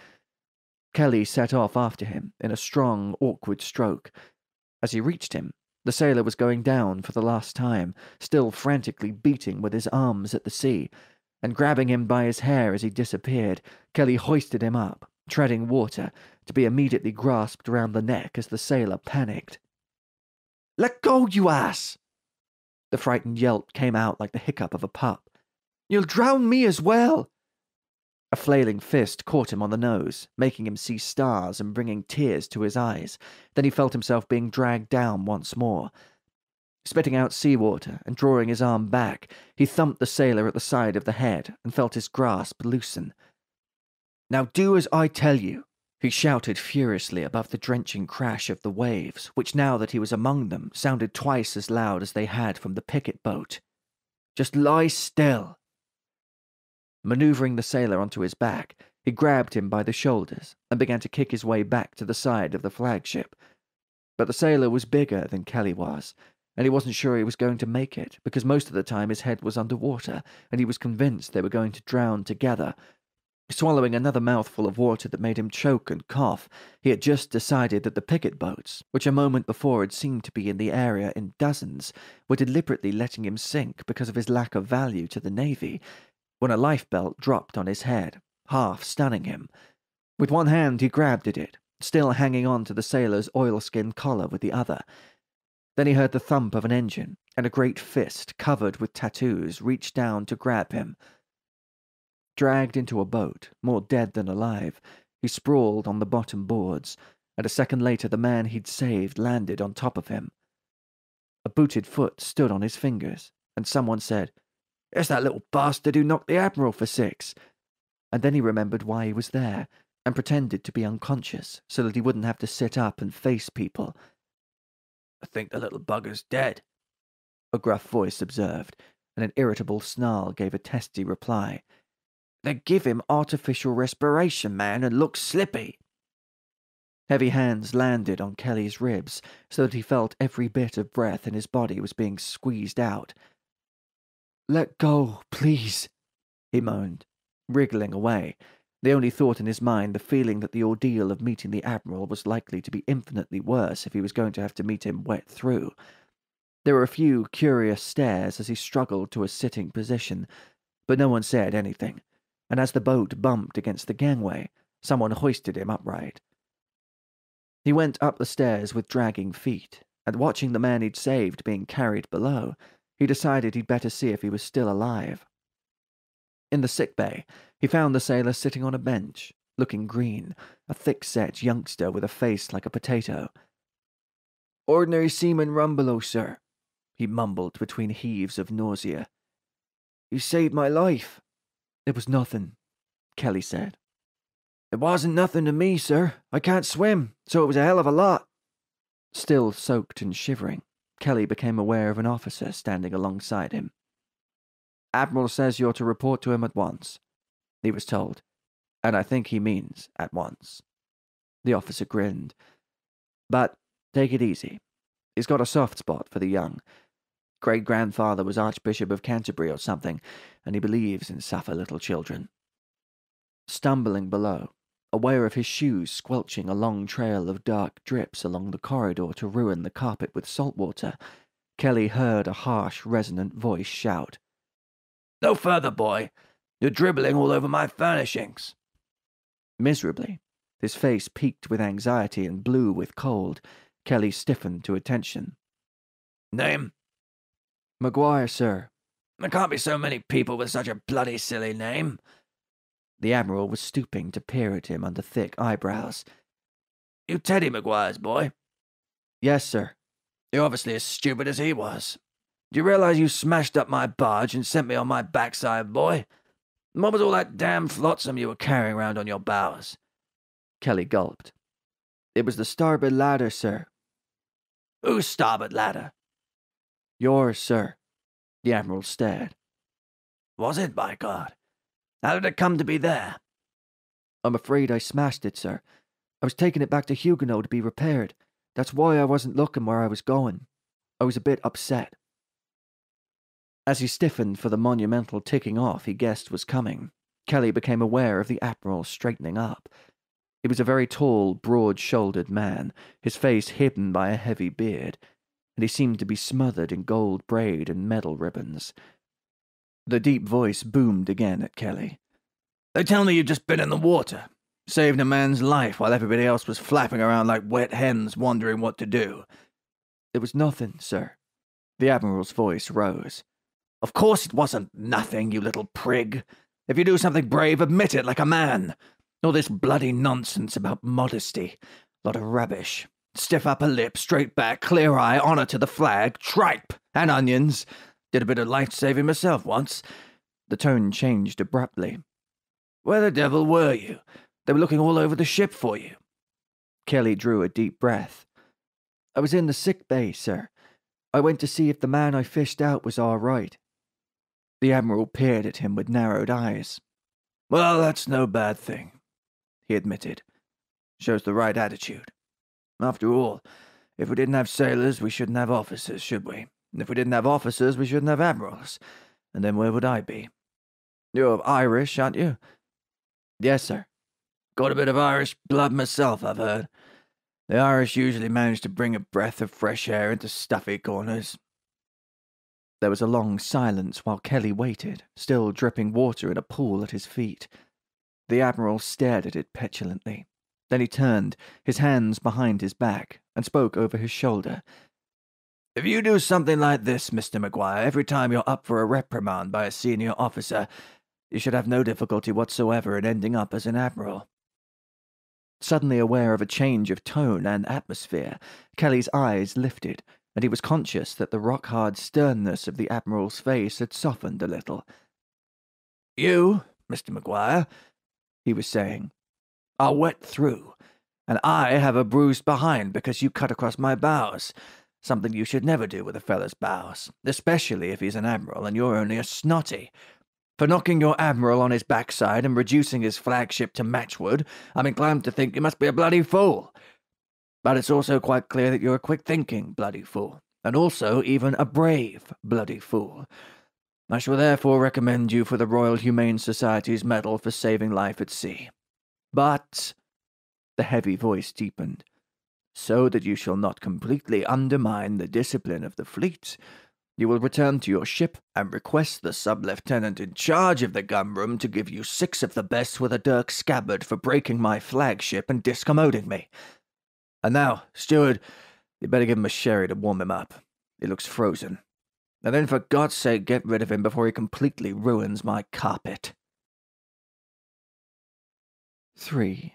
Kelly set off after him in a strong, awkward stroke. As he reached him, the sailor was going down for the last time, still frantically beating with his arms at the sea, and grabbing him by his hair as he disappeared, Kelly hoisted him up, treading water, to be immediately grasped round the neck as the sailor panicked. "Let go, you ass!" The frightened yelp came out like the hiccup of a pup. "You'll drown me as well!" A flailing fist caught him on the nose, making him see stars and bringing tears to his eyes. Then he felt himself being dragged down once more. Spitting out seawater and drawing his arm back, he thumped the sailor at the side of the head and felt his grasp loosen. "Now do as I tell you," he shouted furiously above the drenching crash of the waves, which now that he was among them sounded twice as loud as they had from the picket boat. "Just lie still." Maneuvering the sailor onto his back, he grabbed him by the shoulders and began to kick his way back to the side of the flagship. But the sailor was bigger than Kelly was, and he wasn't sure he was going to make it, because most of the time his head was underwater, and he was convinced they were going to drown together. Swallowing another mouthful of water that made him choke and cough, he had just decided that the picket boats, which a moment before had seemed to be in the area in dozens, were deliberately letting him sink because of his lack of value to the Navy, when a lifebelt dropped on his head, half stunning him. With one hand he grabbed at it, still hanging on to the sailor's oilskin collar with the other. Then he heard the thump of an engine, and a great fist, covered with tattoos, reached down to grab him. Dragged into a boat, more dead than alive, he sprawled on the bottom boards, and a second later the man he'd saved landed on top of him. A booted foot stood on his fingers, and someone said, "It's that little bastard who knocked the Admiral for 6. And then he remembered why he was there, and pretended to be unconscious so that he wouldn't have to sit up and face people. "I think the little bugger's dead," a gruff voice observed, and an irritable snarl gave a testy reply. "They give him artificial respiration, man, and looks slippy." Heavy hands landed on Kelly's ribs so that he felt every bit of breath in his body was being squeezed out. "Let go, please," he moaned, wriggling away, the only thought in his mind the feeling that the ordeal of meeting the Admiral was likely to be infinitely worse if he was going to have to meet him wet through. There were a few curious stares as he struggled to a sitting position, but no one said anything, and as the boat bumped against the gangway, someone hoisted him upright. He went up the stairs with dragging feet, and watching the man he'd saved being carried below, he decided he'd better see if he was still alive. In the sick bay, he found the sailor sitting on a bench, looking green, a thick-set youngster with a face like a potato. "Ordinary seaman Rumbelow, sir," he mumbled between heaves of nausea. "You saved my life." "It was nothing," Kelly said. "It wasn't nothing to me, sir. I can't swim, so it was a hell of a lot." Still soaked and shivering, Kelly became aware of an officer standing alongside him. "Admiral says you're to report to him at once," he was told, and I think he means at once. The officer grinned. "But take it easy. He's got a soft spot for the young. Great-grandfather was Archbishop of Canterbury or something, and he believes in suffer little children." Stumbling below, aware of his shoes squelching a long trail of dark drips along the corridor to ruin the carpet with salt water, Kelly heard a harsh, resonant voice shout, "No further, boy! You're dribbling all over my furnishings!" Miserably, his face peaked with anxiety and blue with cold, Kelly stiffened to attention. "Name?" "Maguire, sir." "There can't be so many people with such a bloody silly name." The Admiral was stooping to peer at him under thick eyebrows. "You Teddy Maguire's boy?" "Yes, sir." "You're obviously as stupid as he was. Do you realize you smashed up my barge and sent me on my backside, boy? And what was all that damn flotsam you were carrying around on your bows?" Kelly gulped. "It was the starboard ladder, sir." "Whose starboard ladder?" "Yours, sir." The Admiral stared. "Was it, by God? How did it come to be there?" "I'm afraid I smashed it, sir. I was taking it back to Huguenot to be repaired. That's why I wasn't looking where I was going. I was a bit upset." As he stiffened for the monumental ticking off he guessed was coming, Kelly became aware of the Admiral straightening up. He was a very tall, broad-shouldered man, his face hidden by a heavy beard, and he seemed to be smothered in gold braid and medal ribbons. The deep voice boomed again at Kelly. "They tell me you've just been in the water, saved a man's life while everybody else was flapping around like wet hens wondering what to do." "It was nothing, sir." The Admiral's voice rose. "Of course it wasn't nothing, you little prig. If you do something brave, admit it like a man. All this bloody nonsense about modesty. Lot of rubbish. Stiff upper lip, straight back, clear eye, honour to the flag, tripe, and onions. Did a bit of life-saving myself once." The tone changed abruptly. "Where the devil were you? They were looking all over the ship for you." Kelly drew a deep breath. "I was in the sick bay, sir. I went to see if the man I fished out was all right." The Admiral peered at him with narrowed eyes. "Well, that's no bad thing," he admitted. "Shows the right attitude. After all, if we didn't have sailors, we shouldn't have officers, should we? And if we didn't have officers, we shouldn't have admirals. And then where would I be? You're Irish, aren't you?" Yes, sir. Got a bit of Irish blood myself, I've heard. The Irish usually manage to bring a breath of fresh air into stuffy corners. There was a long silence while Kelly waited, still dripping water in a pool at his feet. The Admiral stared at it petulantly. Then he turned, his hands behind his back, and spoke over his shoulder. If you do something like this, Mr. Maguire, every time you're up for a reprimand by a senior officer, you should have no difficulty whatsoever in ending up as an admiral. Suddenly aware of a change of tone and atmosphere, Kelly's eyes lifted, and he was conscious that the rock-hard sternness of the Admiral's face had softened a little. You, Mr. Maguire, he was saying, are wet through, and I have a bruised behind because you cut across my bows, something you should never do with a fellow's bows, especially if he's an admiral and you're only a snotty. For knocking your admiral on his backside and reducing his flagship to matchwood, I'm inclined to think you must be a bloody fool. But it's also quite clear that you're a quick-thinking bloody fool, and also even a brave bloody fool. I shall therefore recommend you for the Royal Humane Society's Medal for saving life at sea. But, the heavy voice deepened, so that you shall not completely undermine the discipline of the fleet, you will return to your ship and request the sub-lieutenant in charge of the gun-room to give you 6 of the best with a dirk scabbard for breaking my flagship and discommoding me. And now, steward, you'd better give him a sherry to warm him up. He looks frozen. And then for God's sake get rid of him before he completely ruins my carpet. 3.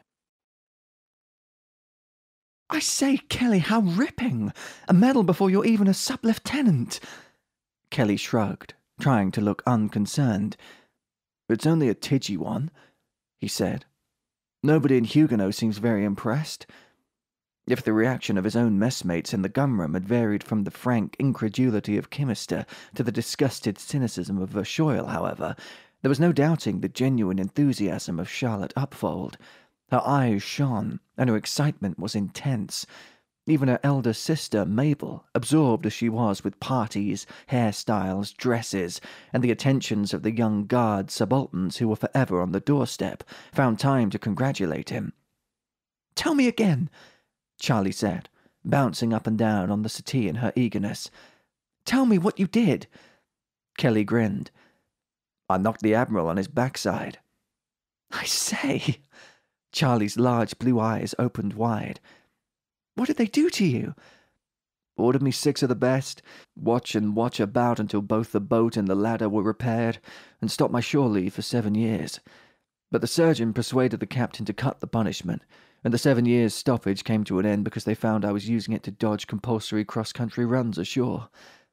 I say, Kelly, how ripping! A medal before you're even a sub-lieutenant! Kelly shrugged, trying to look unconcerned. It's only a tidgy one, he said. Nobody in Huguenot seems very impressed. If the reaction of his own messmates in the gunroom had varied from the frank incredulity of Kimister to the disgusted cynicism of Verschoyle, however, there was no doubting the genuine enthusiasm of Charlotte Upfold. Her eyes shone, and her excitement was intense. Even her elder sister, Mabel, absorbed as she was with parties, hairstyles, dresses, and the attentions of the young guard subalterns who were forever on the doorstep, found time to congratulate him. "Tell me again," Charlie said, bouncing up and down on the settee in her eagerness. "Tell me what you did." Kelly grinned. "I knocked the Admiral on his backside." "I say!" Charlie's large blue eyes opened wide. "What did they do to you?" "Ordered me 6 of the best, watch about until both the boat and the ladder were repaired, and stopped my shore leave for 7 years. But the surgeon persuaded the captain to cut the punishment, and the 7 years' stoppage came to an end because they found I was using it to dodge compulsory cross-country runs ashore."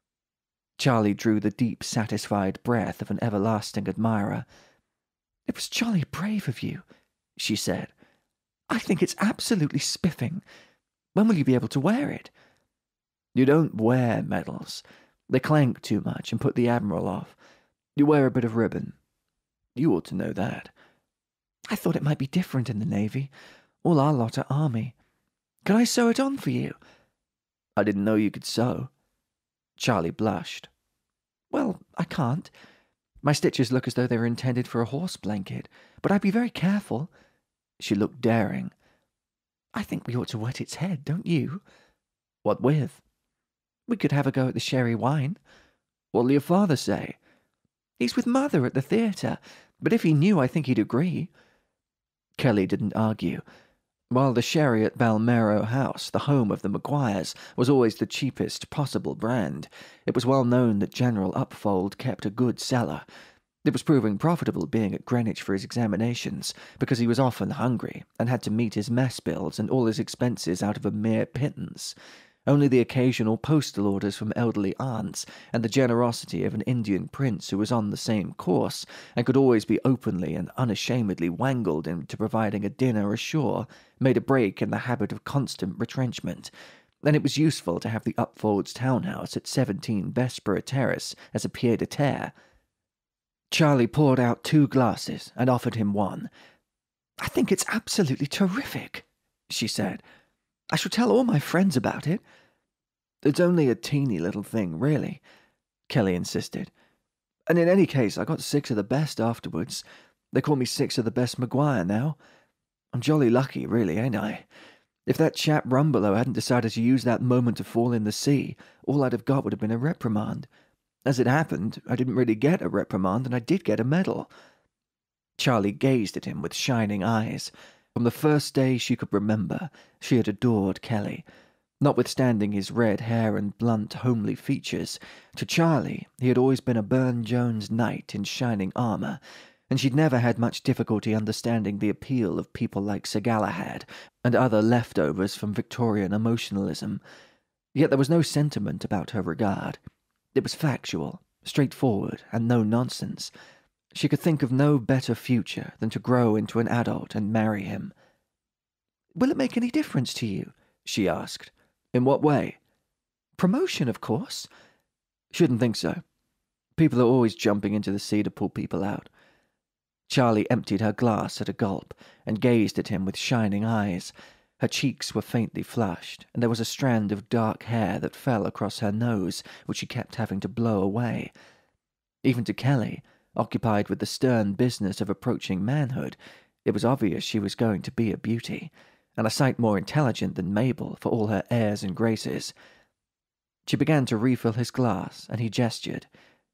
Charlie drew the deep, satisfied breath of an everlasting admirer. "It was jolly brave of you," she said. "I think it's absolutely spiffing. When will you be able to wear it?" "You don't wear medals. They clank too much and put the Admiral off. You wear a bit of ribbon. You ought to know that." "I thought it might be different in the Navy. All our lot are Army. Can I sew it on for you?" "I didn't know you could sew." Charlie blushed. "Well, I can't. My stitches look as though they were intended for a horse blanket, but I'd be very careful." She looked daring. "I think we ought to wet its head, don't you?" "What with?" "We could have a go at the sherry wine." "What'll your father say?" "He's with Mother at the theatre, but if he knew, I think he'd agree." Kelly didn't argue. While the sherry at Balmero House, the home of the Maguires, was always the cheapest possible brand, it was well known that General Upfold kept a good cellar. It was proving profitable being at Greenwich for his examinations, because he was often hungry, and had to meet his mess bills and all his expenses out of a mere pittance. Only the occasional postal orders from elderly aunts, and the generosity of an Indian prince who was on the same course, and could always be openly and unashamedly wangled into providing a dinner ashore, made a break in the habit of constant retrenchment, and it was useful to have the Upfolds' townhouse at 17 Bessborough Terrace as a pied-à-terre. Charlie poured out 2 glasses and offered him one. "I think it's absolutely terrific," she said. "I shall tell all my friends about it." "It's only a teeny little thing, really," Kelly insisted. "And in any case, I got 6 of the best afterwards. They call me six of the best Maguire now. I'm jolly lucky, really, ain't I? If that chap Rumbelow hadn't decided to use that moment to fall in the sea, all I'd have got would have been a reprimand. As it happened, I didn't really get a reprimand, and I did get a medal." Charlie gazed at him with shining eyes. From the first day she could remember, she had adored Kelly. Notwithstanding his red hair and blunt, homely features, to Charlie he had always been a Burne-Jones knight in shining armour, and she'd never had much difficulty understanding the appeal of people like Sir Galahad and other leftovers from Victorian emotionalism. Yet there was no sentiment about her regard. It was factual, straightforward, and no nonsense. She could think of no better future than to grow into an adult and marry him. "Will it make any difference to you?" she asked. "In what way?" "Promotion, of course." "Shouldn't think so. People are always jumping into the sea to pull people out." Charlie emptied her glass at a gulp and gazed at him with shining eyes. Her cheeks were faintly flushed, and there was a strand of dark hair that fell across her nose, which she kept having to blow away. Even to Kelly, occupied with the stern business of approaching manhood, it was obvious she was going to be a beauty, and a sight more intelligent than Mabel for all her airs and graces. She began to refill his glass, and he gestured.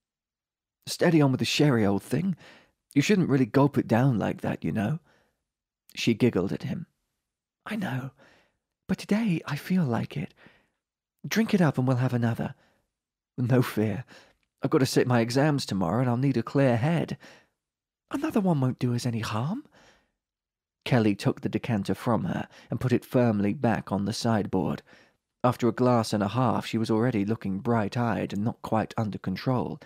"Steady on with the sherry, old thing. You shouldn't really gulp it down like that, you know." She giggled at him. "I know, but today I feel like it. Drink it up and we'll have another." "No fear. I've got to sit my exams tomorrow and I'll need a clear head." "Another one won't do us any harm." Kelly took the decanter from her and put it firmly back on the sideboard. After a glass and a half, she was already looking bright-eyed and not quite under control.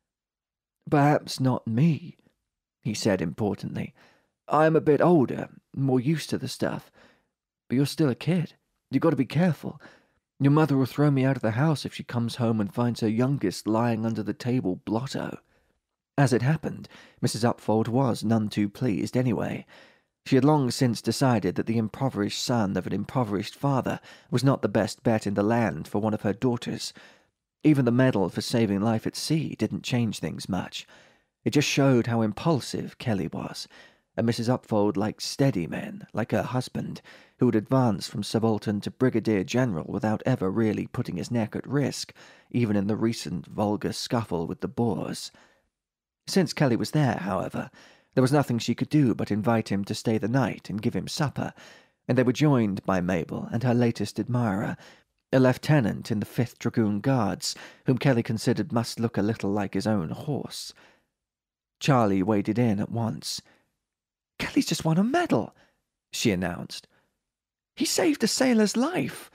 "Perhaps not me," he said importantly. "I am a bit older, more used to the stuff. But you're still a kid. You've got to be careful. Your mother will throw me out of the house if she comes home and finds her youngest lying under the table blotto." As it happened, Mrs. Upfold was none too pleased anyway. She had long since decided that the impoverished son of an impoverished father was not the best bet in the land for one of her daughters. Even the medal for saving life at sea didn't change things much. It just showed how impulsive Kelly was, and Mrs. Upfold liked steady men, like her husband, who would advance from subaltern to brigadier general without ever really putting his neck at risk, even in the recent vulgar scuffle with the Boers. Since Kelly was there, however, there was nothing she could do but invite him to stay the night and give him supper, and they were joined by Mabel and her latest admirer, a lieutenant in the 5th Dragoon Guards, whom Kelly considered must look a little like his own horse. Charlie waded in at once. "Kelly's just won a medal," she announced. "He saved a sailor's life."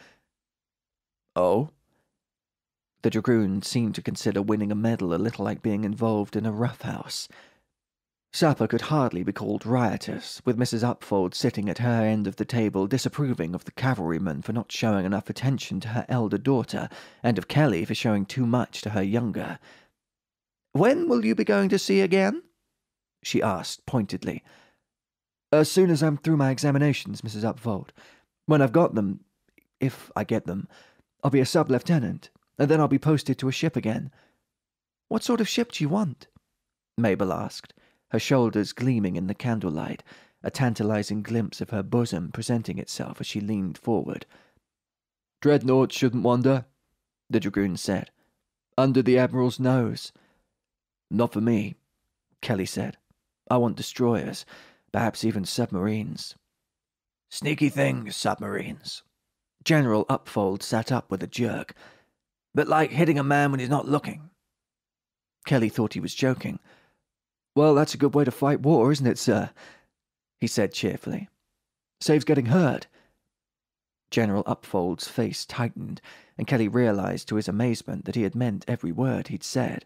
"Oh?" The dragoon seemed to consider winning a medal a little like being involved in a roughhouse. Supper could hardly be called riotous, with Mrs. Upfold sitting at her end of the table disapproving of the cavalryman for not showing enough attention to her elder daughter, and of Kelly for showing too much to her younger. "When will you be going to sea again?" she asked pointedly. "As soon as I'm through my examinations, Mrs. Upfold. When I've got them, if I get them, I'll be a sub-lieutenant, and then I'll be posted to a ship again." "What sort of ship do you want?" Mabel asked, her shoulders gleaming in the candlelight, a tantalizing glimpse of her bosom presenting itself as she leaned forward. "Dreadnoughts shouldn't wander," the dragoon said. "Under the Admiral's nose." "Not for me," Kelly said. "I want destroyers, perhaps even submarines." "Sneaky things, submarines." General Upfold sat up with a jerk. "Bit like hitting a man when he's not looking." Kelly thought he was joking. "Well, that's a good way to fight war, isn't it, sir?" he said cheerfully. "Saves getting hurt." General Upfold's face tightened, and Kelly realized to his amazement that he had meant every word he'd said.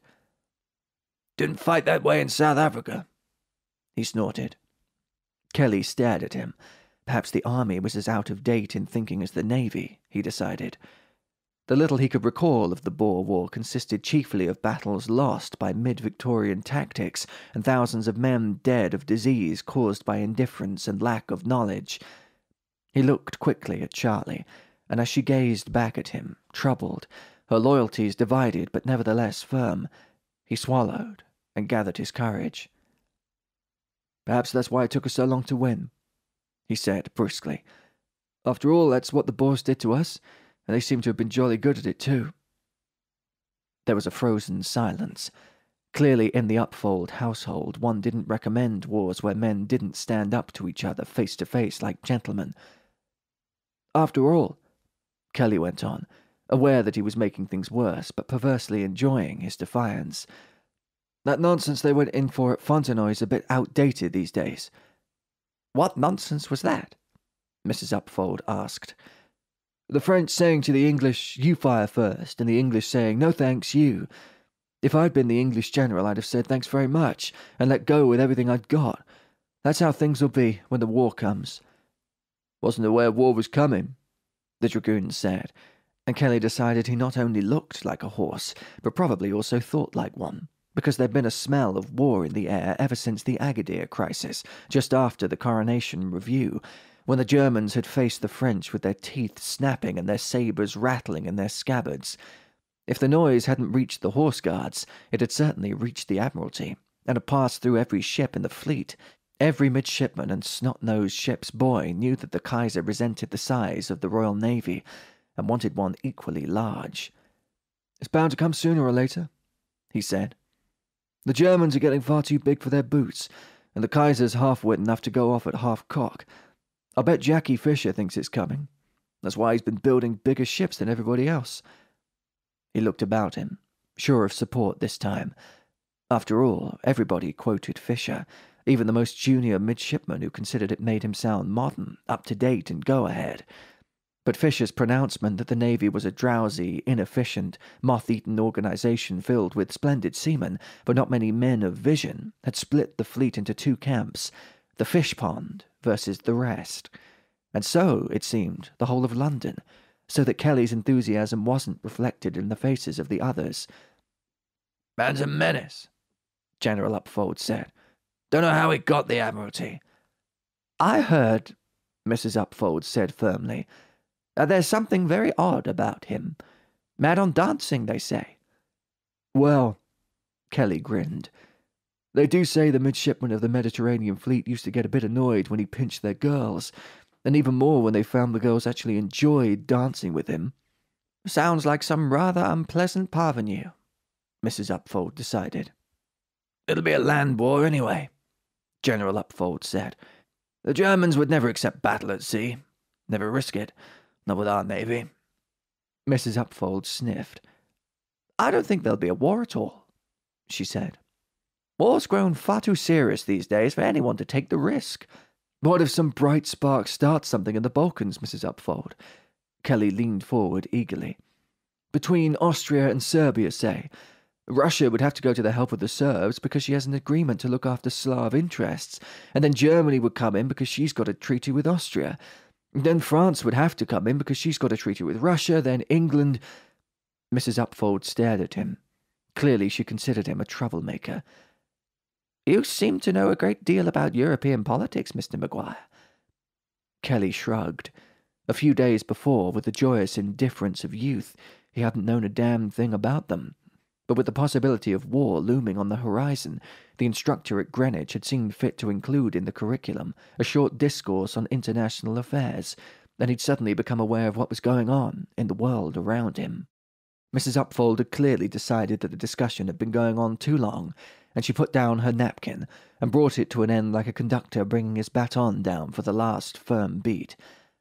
"Didn't fight that way in South Africa," he snorted. Kelly stared at him. Perhaps the army was as out of date in thinking as the navy, he decided. The little he could recall of the Boer War consisted chiefly of battles lost by mid-Victorian tactics and thousands of men dead of disease caused by indifference and lack of knowledge. He looked quickly at Charlie, and as she gazed back at him, troubled, her loyalties divided but nevertheless firm, he swallowed and gathered his courage. Perhaps that's why it took us so long to win," he said brusquely. "After all, that's what the Boers did to us, and they seem to have been jolly good at it too." There was a frozen silence. Clearly, in the Upfold household, one didn't recommend wars where men didn't stand up to each other face to face like gentlemen. "After all," Kelly went on, aware that he was making things worse, but perversely enjoying his defiance, "that nonsense they went in for at Fontenoy is a bit outdated these days." "What nonsense was that?" Mrs. Upfold asked. "The French saying to the English, 'You fire first,' and the English saying, 'No thanks, you.' If I'd been the English general, I'd have said thanks very much, and let go with everything I'd got. That's how things will be when the war comes." "Wasn't aware war was coming," the dragoon said, and Kelly decided he not only looked like a horse, but probably also thought like one, because there'd been a smell of war in the air ever since the Agadir crisis, just after the Coronation Review, when the Germans had faced the French with their teeth snapping and their sabres rattling in their scabbards. If the noise hadn't reached the Horse Guards, it had certainly reached the Admiralty, and had passed through every ship in the fleet. Every midshipman and snot-nosed ship's boy knew that the Kaiser resented the size of the Royal Navy, and wanted one equally large. "It's bound to come sooner or later," he said. "The Germans are getting far too big for their boots, and the Kaiser's half-wit enough to go off at half-cock. I'll bet Jackie Fisher thinks it's coming. That's why he's been building bigger ships than everybody else." He looked about him, sure of support this time. After all, everybody quoted Fisher, even the most junior midshipman who considered it made him sound modern, up-to-date, and go-ahead. But Fisher's pronouncement that the Navy was a drowsy, inefficient, moth-eaten organization filled with splendid seamen, but not many men of vision, had split the fleet into two camps, the fish pond versus the rest. And so, it seemed, the whole of London, so that Kelly's enthusiasm wasn't reflected in the faces of the others. "Man's a menace," General Upfold said. "Don't know how he got the Admiralty." "I heard," Mrs. Upfold said firmly, "that there's something very odd about him. Mad on dancing, they say." "Well," Kelly grinned, "they do say the midshipmen of the Mediterranean fleet used to get a bit annoyed when he pinched their girls, and even more when they found the girls actually enjoyed dancing with him." "Sounds like some rather unpleasant parvenu," Mrs. Upfold decided. "It'll be a land war anyway," General Upfold said. "The Germans would never accept battle at sea. Never risk it. Not with our Navy." Mrs. Upfold sniffed. "I don't think there'll be a war at all," she said. "War's grown far too serious these days for anyone to take the risk." "What if some bright spark starts something in the Balkans, Mrs. Upfold?" Kelly leaned forward eagerly. "Between Austria and Serbia, say. Russia would have to go to the help of the Serbs because she has an agreement to look after Slav interests, and then Germany would come in because she's got a treaty with Austria. Then France would have to come in because she's got a treaty with Russia, then England—" Mrs. Upfold stared at him. Clearly she considered him a troublemaker. "You seem to know a great deal about European politics, Mr. Maguire." Kelly shrugged. A few days before, with the joyous indifference of youth, he hadn't known a damn thing about them. But with the possibility of war looming on the horizon, the instructor at Greenwich had seen fit to include in the curriculum a short discourse on international affairs, and he'd suddenly become aware of what was going on in the world around him. Mrs. Upfold had clearly decided that the discussion had been going on too long, and she put down her napkin and brought it to an end like a conductor bringing his baton down for the last firm beat.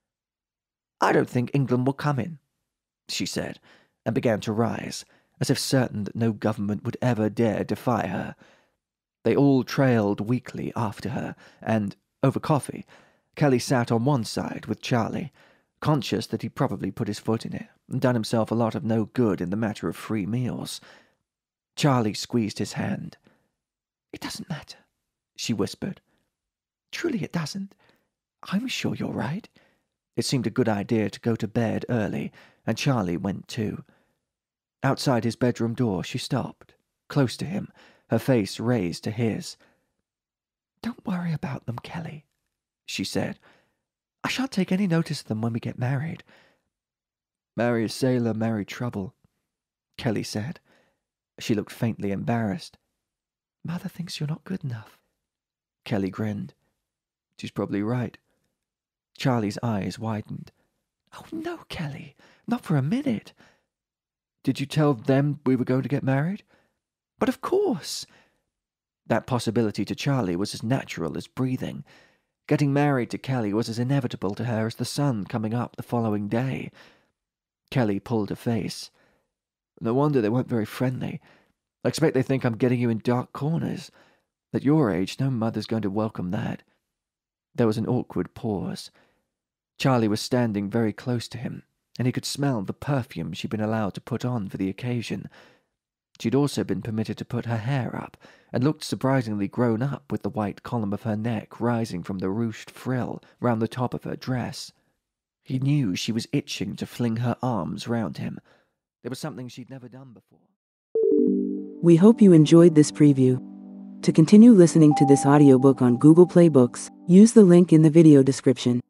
"I don't think England will come in," she said, and began to rise, as if certain that no government would ever dare defy her. They all trailed weakly after her, and, over coffee, Kelly sat on one side with Charlie, conscious that he'd probably put his foot in it and done himself a lot of no good in the matter of free meals. Charlie squeezed his hand. "It doesn't matter," she whispered. "Truly it doesn't. I'm sure you're right." It seemed a good idea to go to bed early, and Charlie went too. Outside his bedroom door she stopped, close to him, her face raised to his. "Don't worry about them, Kelly," she said. "I shan't take any notice of them when we get married." "Marry a sailor, marry trouble," Kelly said. She looked faintly embarrassed. "Mother thinks you're not good enough." Kelly grinned. She's probably right. Charlie's eyes widened. Oh no, Kelly, not for a minute. Did you tell them we were going to get married? But of course. That possibility to Charlie was as natural as breathing. Getting married to Kelly was as inevitable to her as the sun coming up the following day. Kelly pulled a face. No wonder they weren't very friendly. I expect they think I'm getting you in dark corners. At your age, no mother's going to welcome that. There was an awkward pause. Charlie was standing very close to him, and he could smell the perfume she'd been allowed to put on for the occasion. She'd also been permitted to put her hair up, and looked surprisingly grown up with the white column of her neck rising from the ruched frill round the top of her dress. He knew she was itching to fling her arms round him. There was something she'd never done before. We hope you enjoyed this preview. To continue listening to this audiobook on Google Play Books, use the link in the video description.